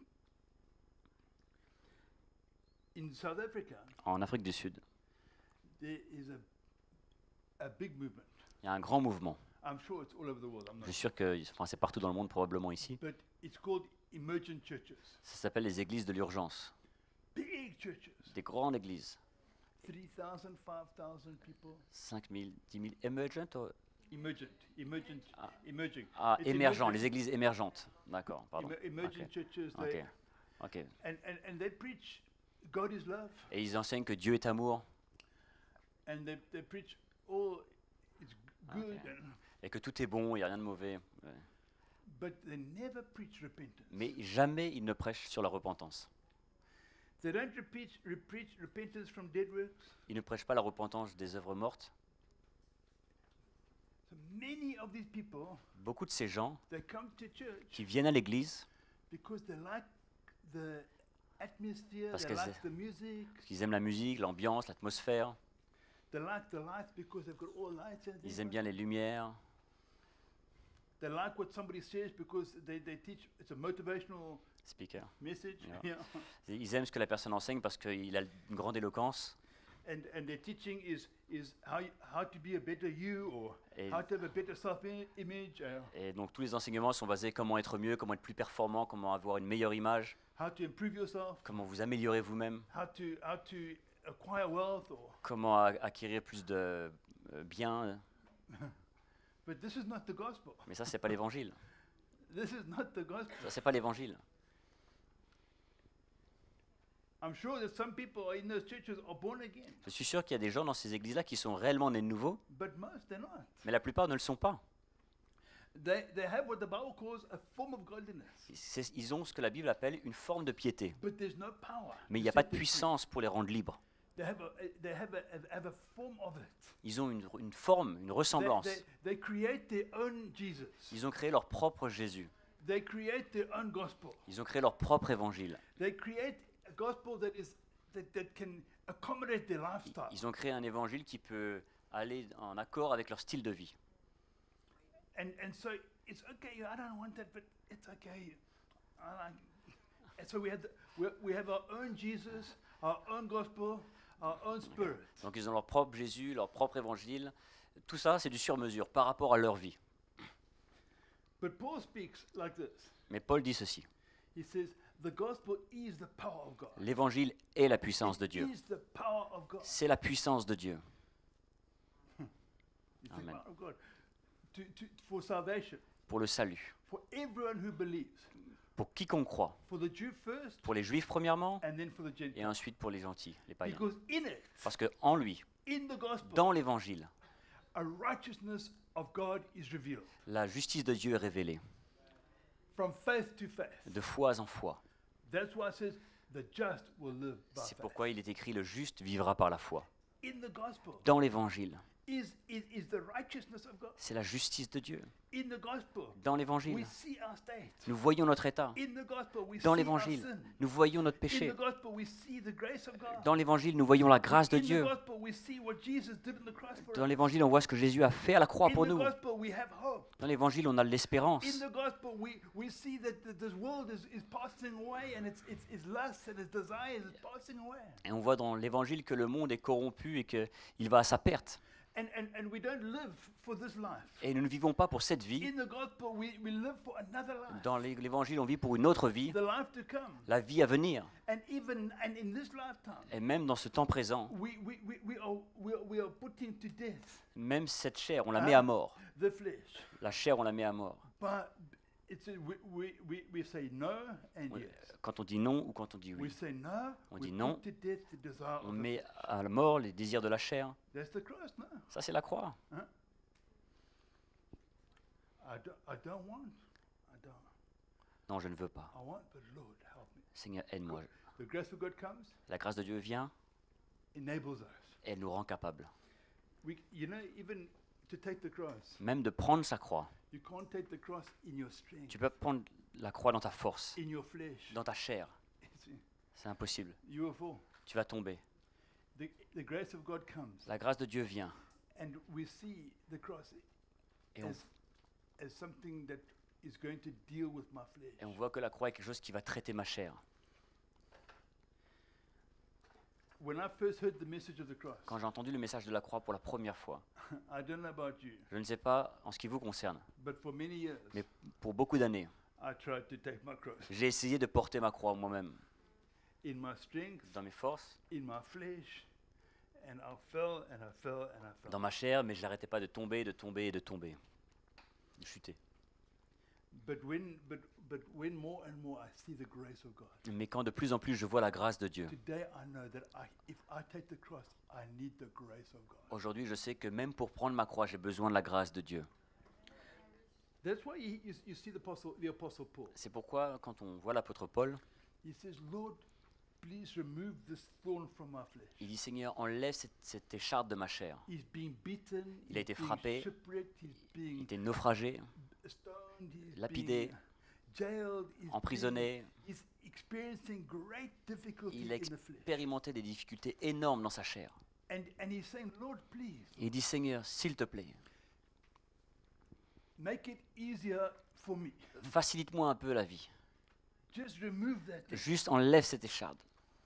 In South Africa, En Afrique du Sud, there is a big movement. il y a un grand mouvement. I'm sure it's all over the world. I'm Je not suis sûr que c'est partout dans le monde, probablement ici. but it's called emergent churches. Ça s'appelle les églises de l'urgence. Big churches. Des grandes églises. 3,000, 5,000 people. 5 000, 10 000 emergent ou- Emergent. Ah. Emerging. Ah, It's émergents, emergent. les églises émergentes. D'accord, pardon. Emergent Ok. churches. Ok. Ok. And they preach God is love. Et ils enseignent que Dieu est amour And they preach all it's good. Ok. et que tout est bon, il n'y a rien de mauvais. Ouais. But they never preach repentance. Mais jamais ils ne prêchent sur la repentance. They don't preach repentance from dead works. Ils ne prêchent pas la repentance des œuvres mortes. So many of these people, Beaucoup de ces gens they come to church qui viennent à l'église because they like the atmosphere, Parce they que like the music, parce qu'ils aiment la musique, l'ambiance, l'atmosphère. they like the lights because they've got all lights and Ils things aiment like bien les lumières. They like what somebody says because they teach, it's a motivational Speaker. message. Yeah. Yeah. Ils aiment ce que la personne enseigne parce qu'il a une grande éloquence. And their teaching is how to be a better you or Et, how to have a better self-image, et donc tous les enseignements sont basés comment être mieux, comment être plus performant, comment avoir une meilleure image, how to improve yourself, comment vous améliorer vous-même, how to acquire wealth or. comment acquérir plus de biens. But this is not the gospel. Mais ça, c'est pas l'évangile. This is not the gospel. Ça, c'est pas l'évangile. I'm sure that some people in those churches are born again, Je suis sûr qu'il y a des gens dans ces églises-là qui sont réellement nés de nouveau, but most they're not. mais la plupart ne le sont pas. They have what the Bible calls a form of godliness, Ils ont ce que la Bible appelle une forme de piété. but there's no power. Mais il to n'y a pas set de them free. puissance pour les rendre libres. They have a form of it. Ils ont une forme, une ressemblance. They create their own Jesus. Ils ont créé leur propre Jésus. They create their own gospel. Ils ont créé leur propre évangile. They create a gospel that can accommodate their lifestyle. Ils ont créé un évangile qui peut aller en accord avec leur style de vie. And so it's okay. I don't want that, but it's okay. And so we have our own Jesus, our own gospel, our own spirit. Donc ils ont leur propre Jésus, leur propre évangile. Tout ça, c'est du sur-mesure par rapport à leur vie. But Paul speaks like this. Mais Paul dit ceci. He says, the gospel is the power of God. L'évangile est la puissance de Dieu. It is the power of God. C'est la puissance de Dieu. You think, Amen. power of God. For salvation, Pour le salut. for everyone who believes, Pour quiconque croit. for the Jew first, Pour les Juifs premièrement and then for the et Gentile. ensuite pour les gentils, les païens. Because in it, Parce qu'en lui, in the gospel, dans l'évangile, a righteousness of God is revealed la justice de Dieu est révélée, from faith to faith. de foi en foi. That's why it says the just will live by C'est faith. pourquoi il est écrit le juste vivra par la foi. In the gospel Dans l'évangile, is the righteousness of God. c'est la justice de Dieu. In the gospel, Dans we l'évangile, see our state. nous voyons notre état. In the gospel, we Dans see our l'évangile, sin. nous voyons notre In péché. the gospel, we see the grace of God. Dans l'évangile, nous voyons la grâce de In the Dieu. gospel, we see what Jesus did on the cross for Dans us. l'évangile, on voit ce que Jésus a fait à la croix In pour the nous. gospel, we have hope. Dans l'évangile, on a de l'espérance. In the gospel, we see that this world is passing away, and its lust and its desires is passing away. Et on voit dans l'évangile que le monde est corrompu et qu'il va à sa perte. And we don't live for this life. Et nous ne vivons pas pour cette vie. In the gospel, we live for another life. Dans l'évangile, on vit pour une autre vie, The life to come. la vie à venir. And in this lifetime, Et même dans ce temps présent, we are putting to death même cette chair, on la met à mort. the flesh. La chair, on la met à mort. But it's we say no and On- yes. Quand on dit non ou quand on dit We oui. say no. On we dit put non. to death the desire On of the met à la mort les désirs de la chair. That's the cross, no. Ça, c'est la croix. I don't want. I don't. Non, je ne veux pas. I want, but Lord, help me. Seigneur, aide-moi. The grace of God comes, La grâce de Dieu vient enables us. et elle nous rend capables. Even to take the cross, Même de prendre sa croix. you can't take the cross in your strength, Tu peux pas prendre la croix dans ta force, in your flesh. dans ta chair. See, C'est impossible. you will fall. Tu vas tomber. The grace of God comes, La grâce de Dieu vient. and we see the cross Et on, as something that is going to deal with my flesh. et on voit que la croix est quelque chose qui va traiter ma chair. When I first heard the message of the cross, Quand j'ai entendu le message de la croix pour la première fois, I don't know about you, je ne sais pas en ce qui vous concerne, but for many years, mais pour beaucoup d'années, I tried to take my cross j'ai essayé de porter ma croix moi-même, in my strength, dans mes forces, in my flesh, and I fell and I fell and I fell. dans ma chair, mais je n'arrêtais pas de tomber, de tomber et de tomber, de chuter. But when more and more I see the grace of God, Mais quand de plus en plus je vois la grâce de Dieu, today I know that if I take the cross, I need the grace of God. aujourd'hui je sais que même pour prendre ma croix, j'ai besoin de la grâce de Dieu. That's why you see the apostle Paul. C'est pourquoi quand on voit l'apôtre Paul, He says, Lord, please remove this thorn from my flesh. il dit Seigneur, enlève cette écharpe de ma chair. He's being beaten. Il a he's été being frappé, shipwrecked, he's Il being était naufragé, stoned, he's lapidé, being jailed, emprisonné. he's experiencing great difficulty Il a in the flesh. expérimenté des difficultés énormes dans sa chair. And he's saying, Lord, please Et il dit Seigneur, s'il te plaît, make it easier for me. facilite-moi un peu la vie. Just remove that thing. Juste enlève cette écharpe.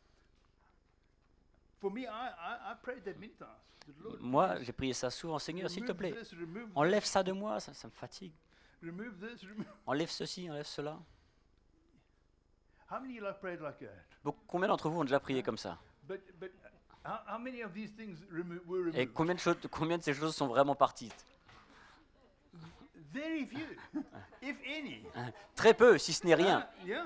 For me, I prayed that many times. The Lord, Moi, please j'ai prié ça souvent, Seigneur, s'il te remove plaît, this, remove enlève ça de moi, ça me fatigue. remove this, remove. Enlève ceci, enlève cela. How many of you have prayed like that? Combien d'entre vous ont déjà prié comme ça? But how many of these things were Et removed? combien de ces choses sont vraiment parties? Very few, if any. Très peu, si ce n'est rien. Yeah.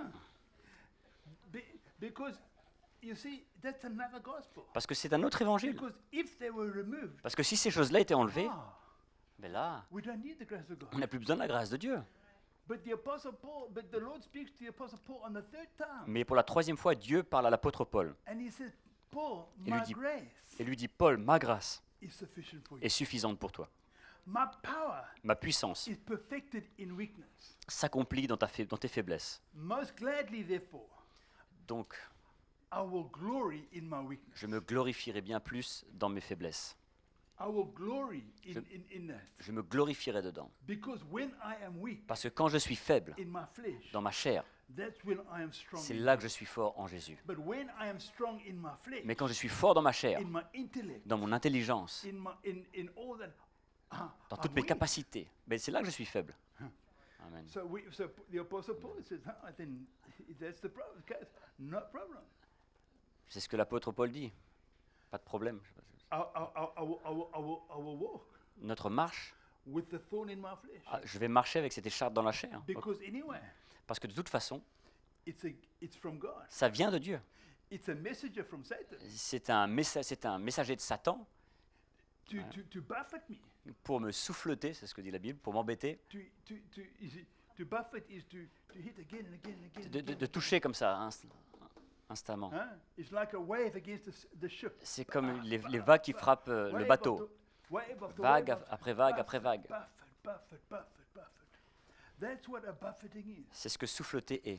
Because you see, that's another gospel. Parce que c'est un autre évangile. Because if they were removed, Parce que si ces choses-là étaient enlevées, ben là, we don't need the grace of God. on n'a plus besoin de la grâce de Dieu. But the Lord speaks to the apostle Paul on the third time, Mais pour la troisième fois, Dieu parle à l'apôtre Paul. and he says, Paul, Et lui my dit- grace Et lui dit, Paul, ma grâce is sufficient for you. est suffisante pour toi. My power Ma puissance is perfected in weakness. s'accomplit dans tes faiblesses. Most gladly, therefore, Donc, I will glory in my weakness. je me glorifierai bien plus dans mes faiblesses. I will glory in that. Je me glorifierai dedans. Because when I am weak Parce que quand je suis faible in my flesh, dans ma chair, that's when I am strong. c'est in là God. que je suis fort en Jésus. But when I am strong in my flesh, Mais quand je suis fort dans ma chair, in my intellect, dans mon intelligence, in all that, dans I'm toutes mes weak. capacités, ben c'est là que je suis faible. Amen. So the Apostle Paul says, then that's the problem. Okay, no problem. C'est ce que l'apôtre Paul dit. Pas de problème. I will walk Notre marche, with the thorn in my flesh. je vais marcher avec cette écharpe dans la chair. Because anyway, Parce que de toute façon, it's from God. ça vient de Dieu. It's a messenger from Satan C'est un messager de Satan to buffet me. pour me souffleter, c'est ce que dit la Bible, pour m'embêter, To buffet is to hit again and again and again. de toucher comme ça, instamment. It's like a wave against the ship. C'est comme les vagues qui frappent le Wave bateau. wave after Vague wave après vague buffet, après vague. Buffet. That's what a buffeting is. C'est ce que souffleter est.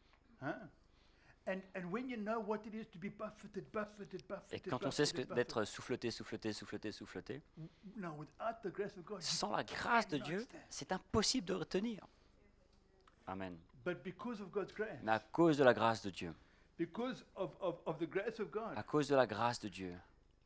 And when you know what it is to be buffeted, Et quand on sait ce que d'être souffleté, no, without the grace of God, you sans la grâce de cannot Dieu, stand. c'est impossible de retenir. Amen. But because of God's grace, Mais à cause de la grâce de Dieu, because of the grace of God, à cause de la grâce de Dieu,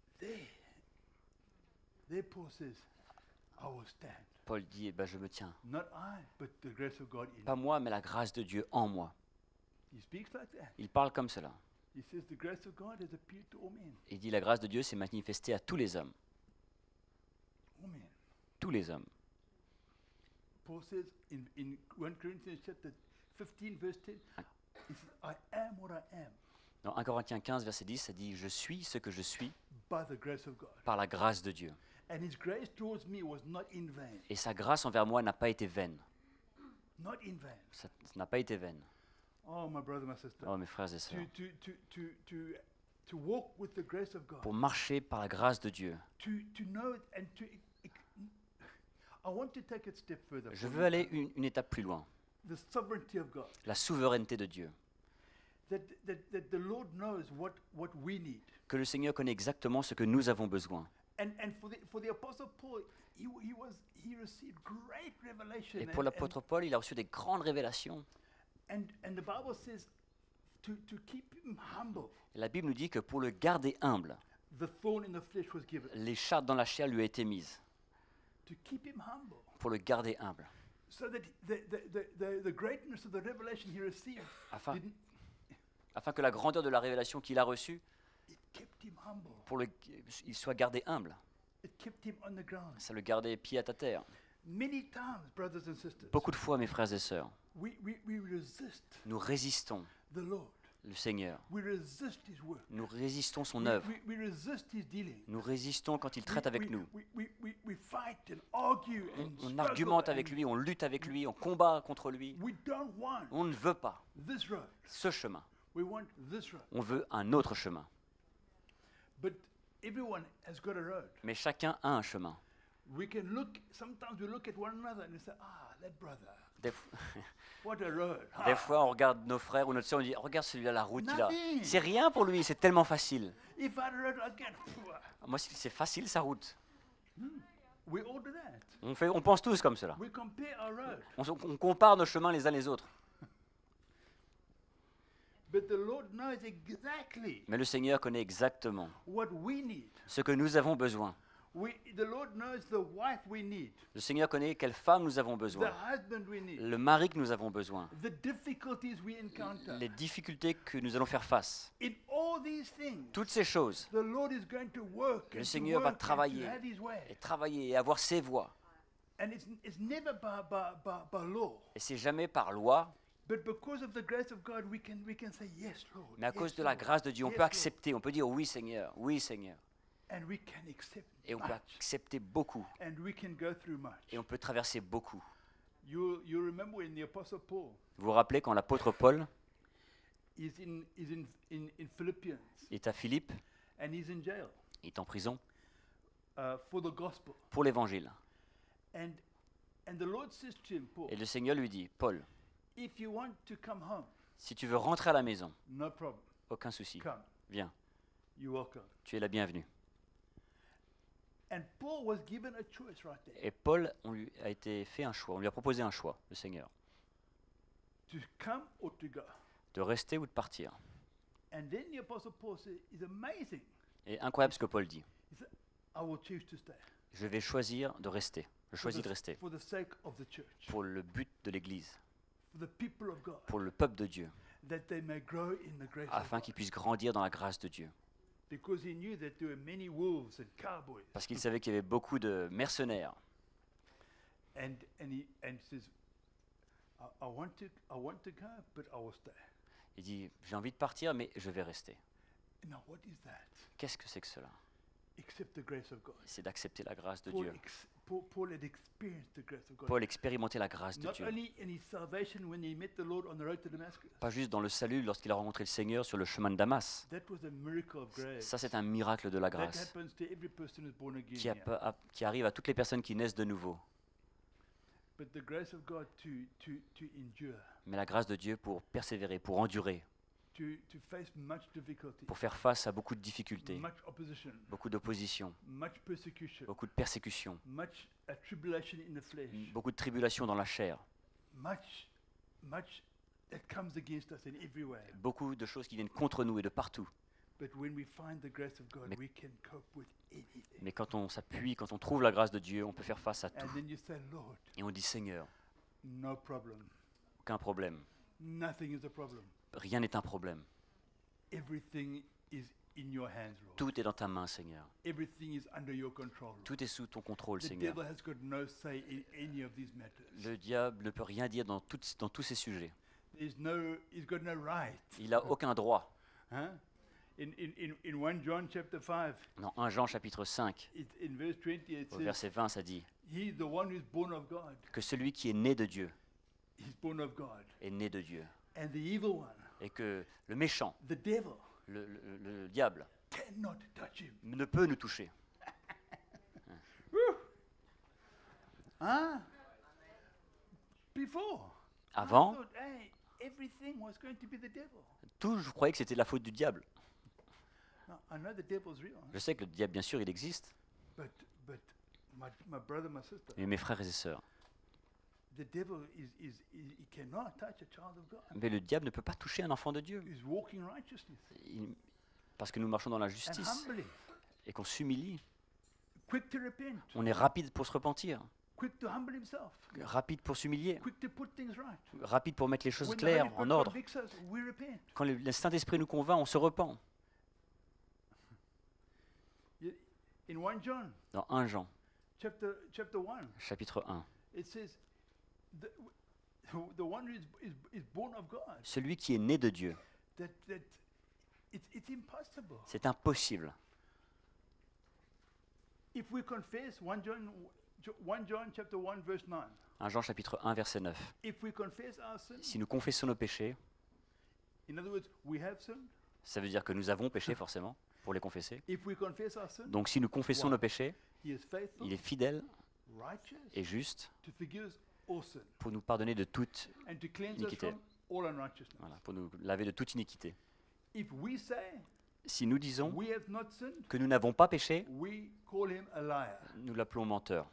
there Paul says, I will stand. Paul dit, eh ben, je me tiens. Not I, but the grace of God in Pas me. moi, mais la grâce de Dieu en moi. He speaks like that. Il parle comme cela. He says the grace of God has appeared to all men. Il dit, la grâce de Dieu s'est manifestée à tous les hommes. All men. Tous les hommes. Paul says in 1 Corinthians chapter 15, verse 10, he says, I am what I am Dans 1 Corinthiens 15, verset 10, ça dit, je suis ce que je suis by the grace of God. par la grâce de Dieu. And his grace towards me was not in vain. Et sa grâce envers moi n'a pas été vaine. Not in vain. Ça n'a pas été vaine. Oh, my brother, my sister. Oh, mes frères et sœurs. To walk with the grace of God. Pour marcher par la grâce de Dieu, To know it and to. I want to take it a step further. je veux aller une étape plus loin. The sovereignty of God. La souveraineté de Dieu. That the Lord knows what we need. Que le Seigneur connaît exactement ce que nous avons besoin. And for the Apostle Paul, he received great revelation. Et pour l'apôtre Paul, il a reçu des grandes révélations. And the Bible says to keep him humble, La Bible nous dit que pour le garder humble, the thorn in the flesh was given. l'écharpe dans la chair lui a été mise. To keep him humble, Pour le garder humble. so that the greatness of the revelation he received Afin, didn't. afin que la grandeur de la révélation qu'il a reçue, It kept him humble. il soit gardé humble. It kept him on the ground. Ça le gardait pied à terre. Many times, brothers and sisters, Beaucoup de fois, mes frères et sœurs, we resist nous résistons the Lord. le Seigneur. We resist His work. Nous résistons son We- œuvre. We resist His dealing. Nous résistons quand il traite We- avec we- nous. we fight and argue and On struggle argumente avec and lui, on lutte avec lui, on combat contre lui. We don't want On ne veut pas this road. ce chemin. We want this road. On veut un autre chemin. But everyone has got a road. Mais chacun a un chemin. We can look. Sometimes we look at one another and we say, that brother. Des, f- What a road. des fois, on regarde nos frères ou notre soeur, on dit, regarde celui-là, la route qu'il a. Nothing. C'est rien pour lui, c'est tellement facile. If I had a road again, Moi, c'est facile sa route. we all do that. On pense tous comme cela. We compare our road. On compare nos chemins les uns les autres. But the Lord knows exactly Mais le Seigneur connaît exactement what we need. ce que nous avons besoin. The Lord knows the wife we need, Le Seigneur connaît quelle femme nous avons the besoin, husband we need, le mari que nous avons besoin, the difficulties we encounter. les difficultés que nous allons faire face. In all these things, Toutes ces choses, the Lord is going to work. le and to Seigneur va work and to travailler have His way. et travailler et avoir ses voies. And it's never by law. Et c'est jamais par loi, But because of the grace of God, we can say yes, Lord. mais à yes, cause de la Lord, grâce de Dieu, on yes, peut Lord. accepter, on peut dire oui Seigneur, oui Seigneur. And we can accept Et on peut much. accepter beaucoup, And we can go through much. et on peut traverser beaucoup. You remember when the Apostle Paul Vous vous rappelez quand l'apôtre Paul is in Philippians, est à Philippe, and he's in jail Il est en prison for the gospel. pour l'évangile. And the Lord says to him, Paul, Et le Seigneur lui dit, Paul, if you want to come home, si tu veux rentrer à la maison, no problem. aucun souci, Come. viens, You're welcome. tu es la bienvenue. And Paul was given a choice right there Et Paul, on lui a été fait un choix, on lui a proposé un choix, le Seigneur, to come or to go. de rester ou de partir. And then the Apostle Paul said, it's amazing. Et incroyable ce que Paul dit, He said, I will choose to stay. je vais choisir de rester, je choisis de rester, For the sake of the church, pour le but de l'Église, for the people of God, pour le peuple de Dieu, that they may grow in the grace of afin God. qu'ils puissent grandir dans la grâce de Dieu. Because he knew that there were many wolves and cowboys. Parce qu'il savait qu'il y avait beaucoup de mercenaires. And he says, I want to go, but I will stay. Il dit, j'ai envie de partir, mais je vais rester. Now what is that? Qu'est-ce que c'est que cela? Accept the grace of God. C'est d'accepter la grâce de Paul, Dieu. Paul had experienced the grace of God. Paul expérimentait la grâce de Not Dieu. only in his salvation when he met the Lord on the road to Damascus. Pas juste dans le salut lorsqu'il a rencontré le Seigneur sur le chemin de Damas. That was a miracle of grace. Ça, c'est un miracle de la That grâce happens to every person who's born again. qui, here. qui arrive à toutes les personnes qui naissent de nouveau. But the grace of God to endure, Mais la grâce de Dieu pour persévérer, pour endurer, to face much difficulty, pour faire face à beaucoup de difficultés, much opposition, beaucoup d'opposition, much persecution, beaucoup de persécutions, much tribulation in the flesh, beaucoup de tribulations dans la chair, much that comes against us in every way. beaucoup de choses qui viennent contre nous et de partout. But when we find the grace of God, Mais- we can cope with anything. Mais quand on s'appuie, quand on trouve la grâce de Dieu, on peut faire face à And tout. then you say, Lord, Et on dit, Seigneur, no problem. aucun problème. Nothing is a problem. Rien n'est un problème. Everything is in your hands, Lord. Tout est dans ta main, Seigneur. Everything is under your control. Lord. Tout est sous ton contrôle, The Seigneur. devil has got no say in any of these matters. Le diable ne peut rien dire dans tous ces sujets. He's got no right. Il n'a aucun droit. Huh? In 1 John chapter 5, Dans 1 Jean chapitre 5, in verse 20, it au says, verset 20, ça dit He, the one who's born of God, que celui qui est né de Dieu is born of God. est né de Dieu. And the evil one, Et que le méchant, the devil, le diable, cannot touch him. ne peut nous toucher. Huh? Before, Avant, I thought, hey, everything was going to be the devil. tout, je croyais que c'était la faute du diable. Now, I know the devil's real, Je sais que le diable, bien sûr, il existe. but my brother, my sister, Mais mes frères et sœurs, the devil he cannot touch a child of God. mais le diable ne peut pas toucher un enfant de Dieu. He's walking righteousness Parce que nous marchons dans la and justice humbly, et qu'on s'humilie. quick to repent, On est rapide pour se repentir, quick to humble himself, rapide pour s'humilier, quick to put things right. rapide pour mettre les choses When the claires, Holy en Spirit ordre. convicts us, we repent. Quand le Saint-Esprit nous convainc, on se repent. In 1 John Dans 1 Jean, chapter 1, chapitre 1, it says, the one who is born of God, celui qui est né de Dieu, that it's impossible. c'est impossible. If we confess 1 John chapter 1 verse 9, 1 Jean chapitre 1, verset 9. if we confess our sins, Si nous confessons nos péchés, in other words, we have sinned. ça veut dire que nous avons péché forcément, pour les confesser. If we confess our sins, Donc si nous confessons nos péchés, he is faithful, il est fidèle righteous, et juste to forgive us all sin pour nous pardonner de toute, and to cleanse us Iniquité. from all unrighteousness. voilà, pour nous laver de toute iniquité. If we say Si nous disons we have not sinned, que nous n'avons pas péché, we call him a liar. nous l'appelons menteur.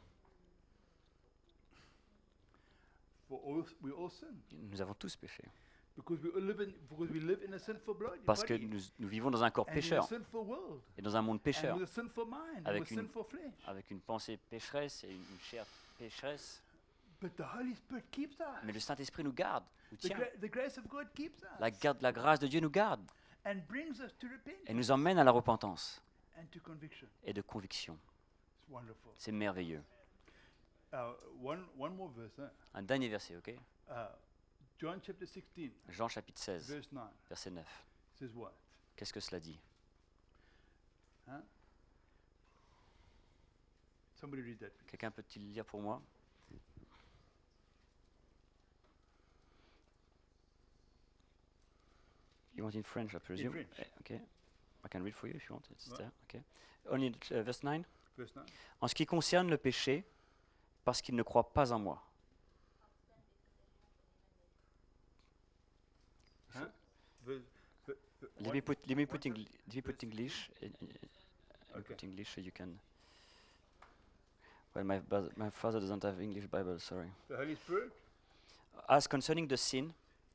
We all sin Nous avons tous péché. because we live in a sinful Parce que body nous vivons dans un corps and in a pécheur sinful world et dans un monde and pécheur, with a sinful mind and Avec with une- sinful flesh. avec une pensée pécheresse et une chair pécheresse. But the Holy Spirit keeps us. Mais le Saint-Esprit nous garde, nous tient. The grace of God keeps us La grâce de Dieu nous garde and brings us to repentance et nous emmène à la repentance and to conviction. et de conviction. It's wonderful. C'est merveilleux. One more verse. Un dernier verset, ok? John chapter 16, Jean chapitre 16, verse 9 verset 9. says what? Qu'est-ce que cela dit? Huh? Somebody read that. Quelqu'un peut-il lire pour moi? You want in French, I presume? French. Eh, ok. I can read for you if you want. It's Ouais. there. Okay. Only verse 9. Verse 9. En ce qui concerne le péché, parce qu'il ne croit pas en moi. Huh? Verse, Let me put English. Okay. Put English so you can. Well, my father doesn't have English Bible. Sorry. The Holy Spirit, As concerning the sin.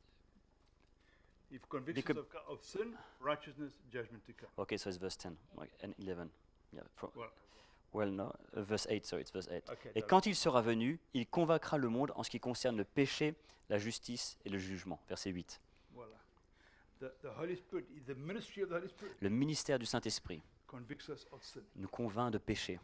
if convicts Because- us of sin, righteousness, judgment to come. Okay, so it's verse 10 and 11. Yeah. Well, Well, no, verse 8. Sorry, it's verse 8. okay. Et quand il sera venu, il convaincra le monde en ce qui concerne le péché, la justice et le jugement. Verset 8. Voilà. The Holy Spirit, the ministry of the Holy Spirit Le ministère du Saint-Esprit convicts us of sin. nous convainc de péché.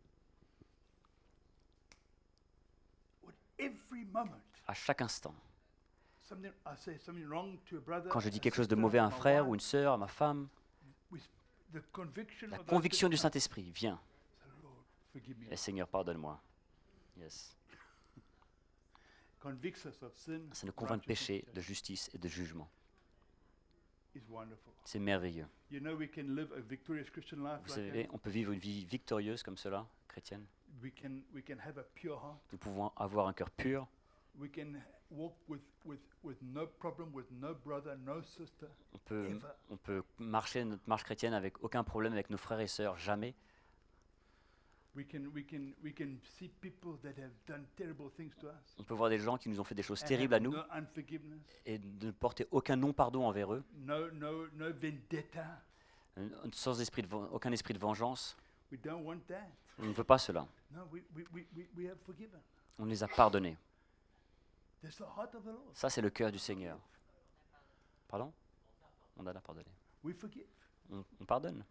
At every moment, À chaque instant. I say something wrong to a brother, Quand je dis a quelque chose de sister, mauvais à un my frère wife, ou une sœur, à ma femme, the conviction la of the conviction Holy du Spirit Saint-Esprit vient. comes. Lord, forgive me. Et Seigneur, pardonne-moi. Yes. Convicts us of sin. Ça nous convainc de péché, righteousness, de justice et de jugement. is wonderful. C'est merveilleux. You know, we can live a victorious Christian life Vous like savez, that. on peut vivre une vie victorieuse comme cela, chrétienne. We can have a pure heart. Nous pouvons avoir un cœur pur. We can walk with no problem, with no brother, no sister. On peut marcher notre marche chrétienne avec aucun problème avec nos frères et sœurs, jamais. We can see people that have done terrible things to us. On peut voir des gens qui nous ont fait des choses and terribles have à nous No unforgiveness, et de ne porter aucun non-pardon envers eux, no vendetta. sans aucun esprit de vengeance. We don't want that. On ne veut pas cela. No, we have forgiven. On les a pardonnés. That's the heart of the Lord. Ça, c'est le cœur du Seigneur. Pardon? On en a pardonné. We forgive. On pardonne.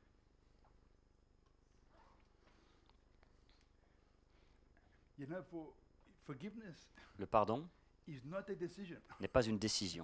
You know, forgiveness Le pardon is not a decision. n'est pas une décision.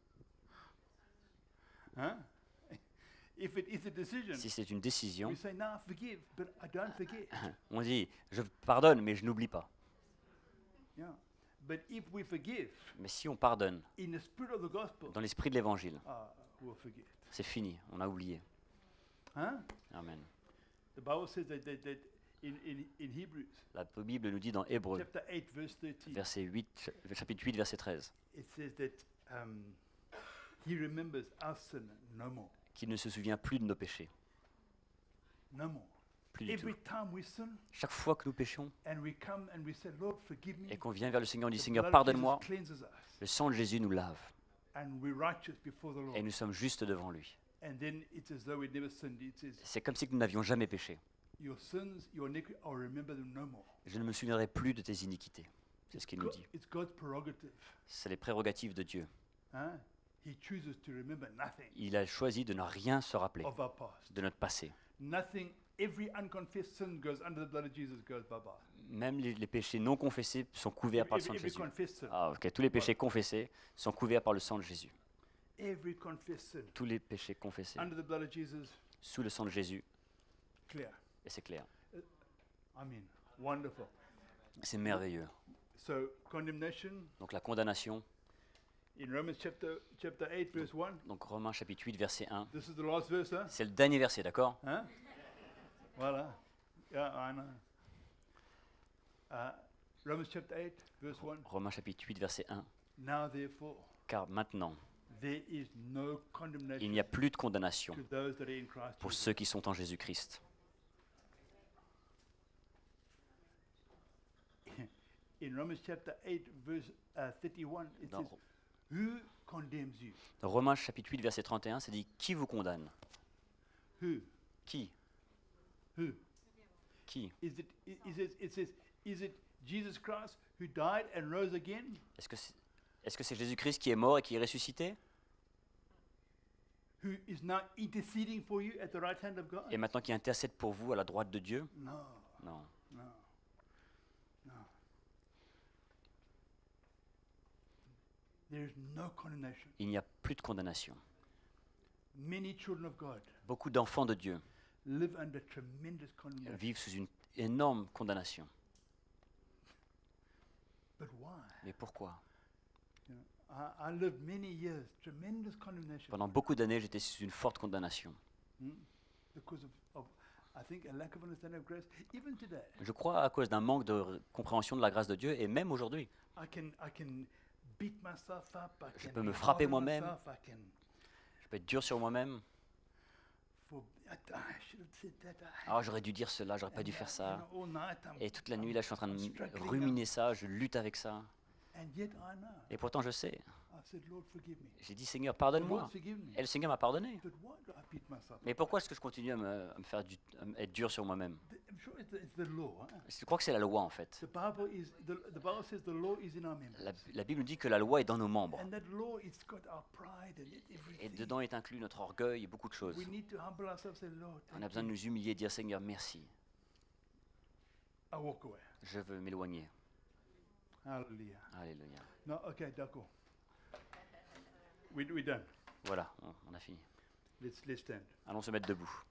Huh? If it is a decision, Si c'est une décision, we say, no, I forgive, but I don't forget. on dit je pardonne, mais je n'oublie pas. Yeah. But if we forgive Mais si on pardonne in the spirit of the gospel, dans l'esprit de l'évangile, we'll forget. c'est fini, on a oublié. Huh? Amen. The Bible says that in Hebrews, La Bible nous dit dans Hébreux, chapter 8, verse 13, chapitre 8, verset 13, it says that he remembers our sin no more. qu'il ne se souvient plus de nos péchés. No more. Plus du Every tout. time we sin Chaque fois que nous péchons and we come and we say, Lord, forgive me, et qu'on vient vers le Seigneur, on dit the Seigneur, blood of pardonne-moi, Jesus cleanses us, le sang de Jésus nous lave and we're righteous before the Lord. et nous sommes justes devant lui. And then it's as though we never sinned. It says, C'est comme si nous n'avions jamais péché. your sins, your iniquity, I'll remember them no more. Je ne me souviendrai plus de tes iniquités. C'est ce qu'il nous dit. It's God's prerogative. C'est les prérogatives de Dieu. Huh? He chooses to remember nothing Il a choisi de ne rien se rappeler of our past. de notre passé. Nothing, every unconfessed sin goes under the blood of Jesus, goes bye-bye. Même les péchés non confessés sont couverts par le sang de Every Jésus. confessed sin. Ah, ok. Tous les péchés confessés sont couverts par le sang de Jésus. Every confessed sin Tous les péchés confessés under the blood of Jesus, sous le sang de Jésus, clear. et c'est clair. I mean, wonderful. C'est merveilleux. So, condemnation Donc la condamnation, in Romans chapter 8, verse 1. donc Romains chapitre 8, verset 1, This is the last verse, huh? c'est le dernier verset, d'accord? Huh? Voilà. Yeah, I know. Romans chapter 8, verse 1. Romains chapitre 8, verset 1. Now, therefore, Car maintenant, there is no il condemnation n'y a plus de condamnation to those that are in Christ pour Jesus. ceux qui sont en Jésus-Christ. In Romans chapter 8, verse 31, it Dans says, who condemns you? Dans Romains chapitre 8, verset 31, c'est dit qui vous condamne? Who? Qui? Who? Qui? It says, is it Jesus Christ who died and rose again? Est-ce que c'est Jésus-Christ qui est mort et qui est ressuscité Who is now interceding for you at the right hand of God? et maintenant qui intercède pour vous à la droite de Dieu? No, Non. no, no. There is no condemnation. Il n'y a plus de condamnation. Many children of God Beaucoup d'enfants de Dieu live under tremendous condemnation. vivent sous une énorme condamnation. But why? Mais pourquoi? You know, I lived many years, tremendous condemnation. Pendant beaucoup d'années, j'étais sous une forte condamnation. Because of, I think, a lack of understanding of grace. Even today, Je crois à cause d'un manque de compréhension de la grâce de Dieu, et même aujourd'hui. I can beat myself up. Je I peux can me be frapper hard on moi-même. myself, I can. Je peux être dur sur moi-même. I should have said that. Ah, j'aurais dû dire cela, j'aurais pas dû faire ça. All night Et toute la nuit, là, je suis en train de struggling, ruminer ça, je lutte avec ça. And yet I know. Et pourtant, je sais. I said, Lord, forgive me. J'ai dit, Seigneur, The pardonne-moi. Lord, forgive me. Et le Seigneur m'a pardonné. But why do I beat myself? Mais pourquoi est-ce que je continue à me faire être dur sur moi-même? I'm sure it's the law. Huh? Je crois que c'est la loi, en fait. The Bible says the law is in our members. La Bible nous dit que la loi est dans nos membres. And that law, it's got our pride and everything. Et dedans est inclus notre orgueil et beaucoup de choses. We need to humble ourselves and say, Lord, On a besoin de nous humilier et dire, Seigneur, merci. I walk away. Je veux m'éloigner. Hallelujah. Alléluia. No, okay, d'accord. We're done. Voilà, on a fini. Let's stand. Allons se mettre debout.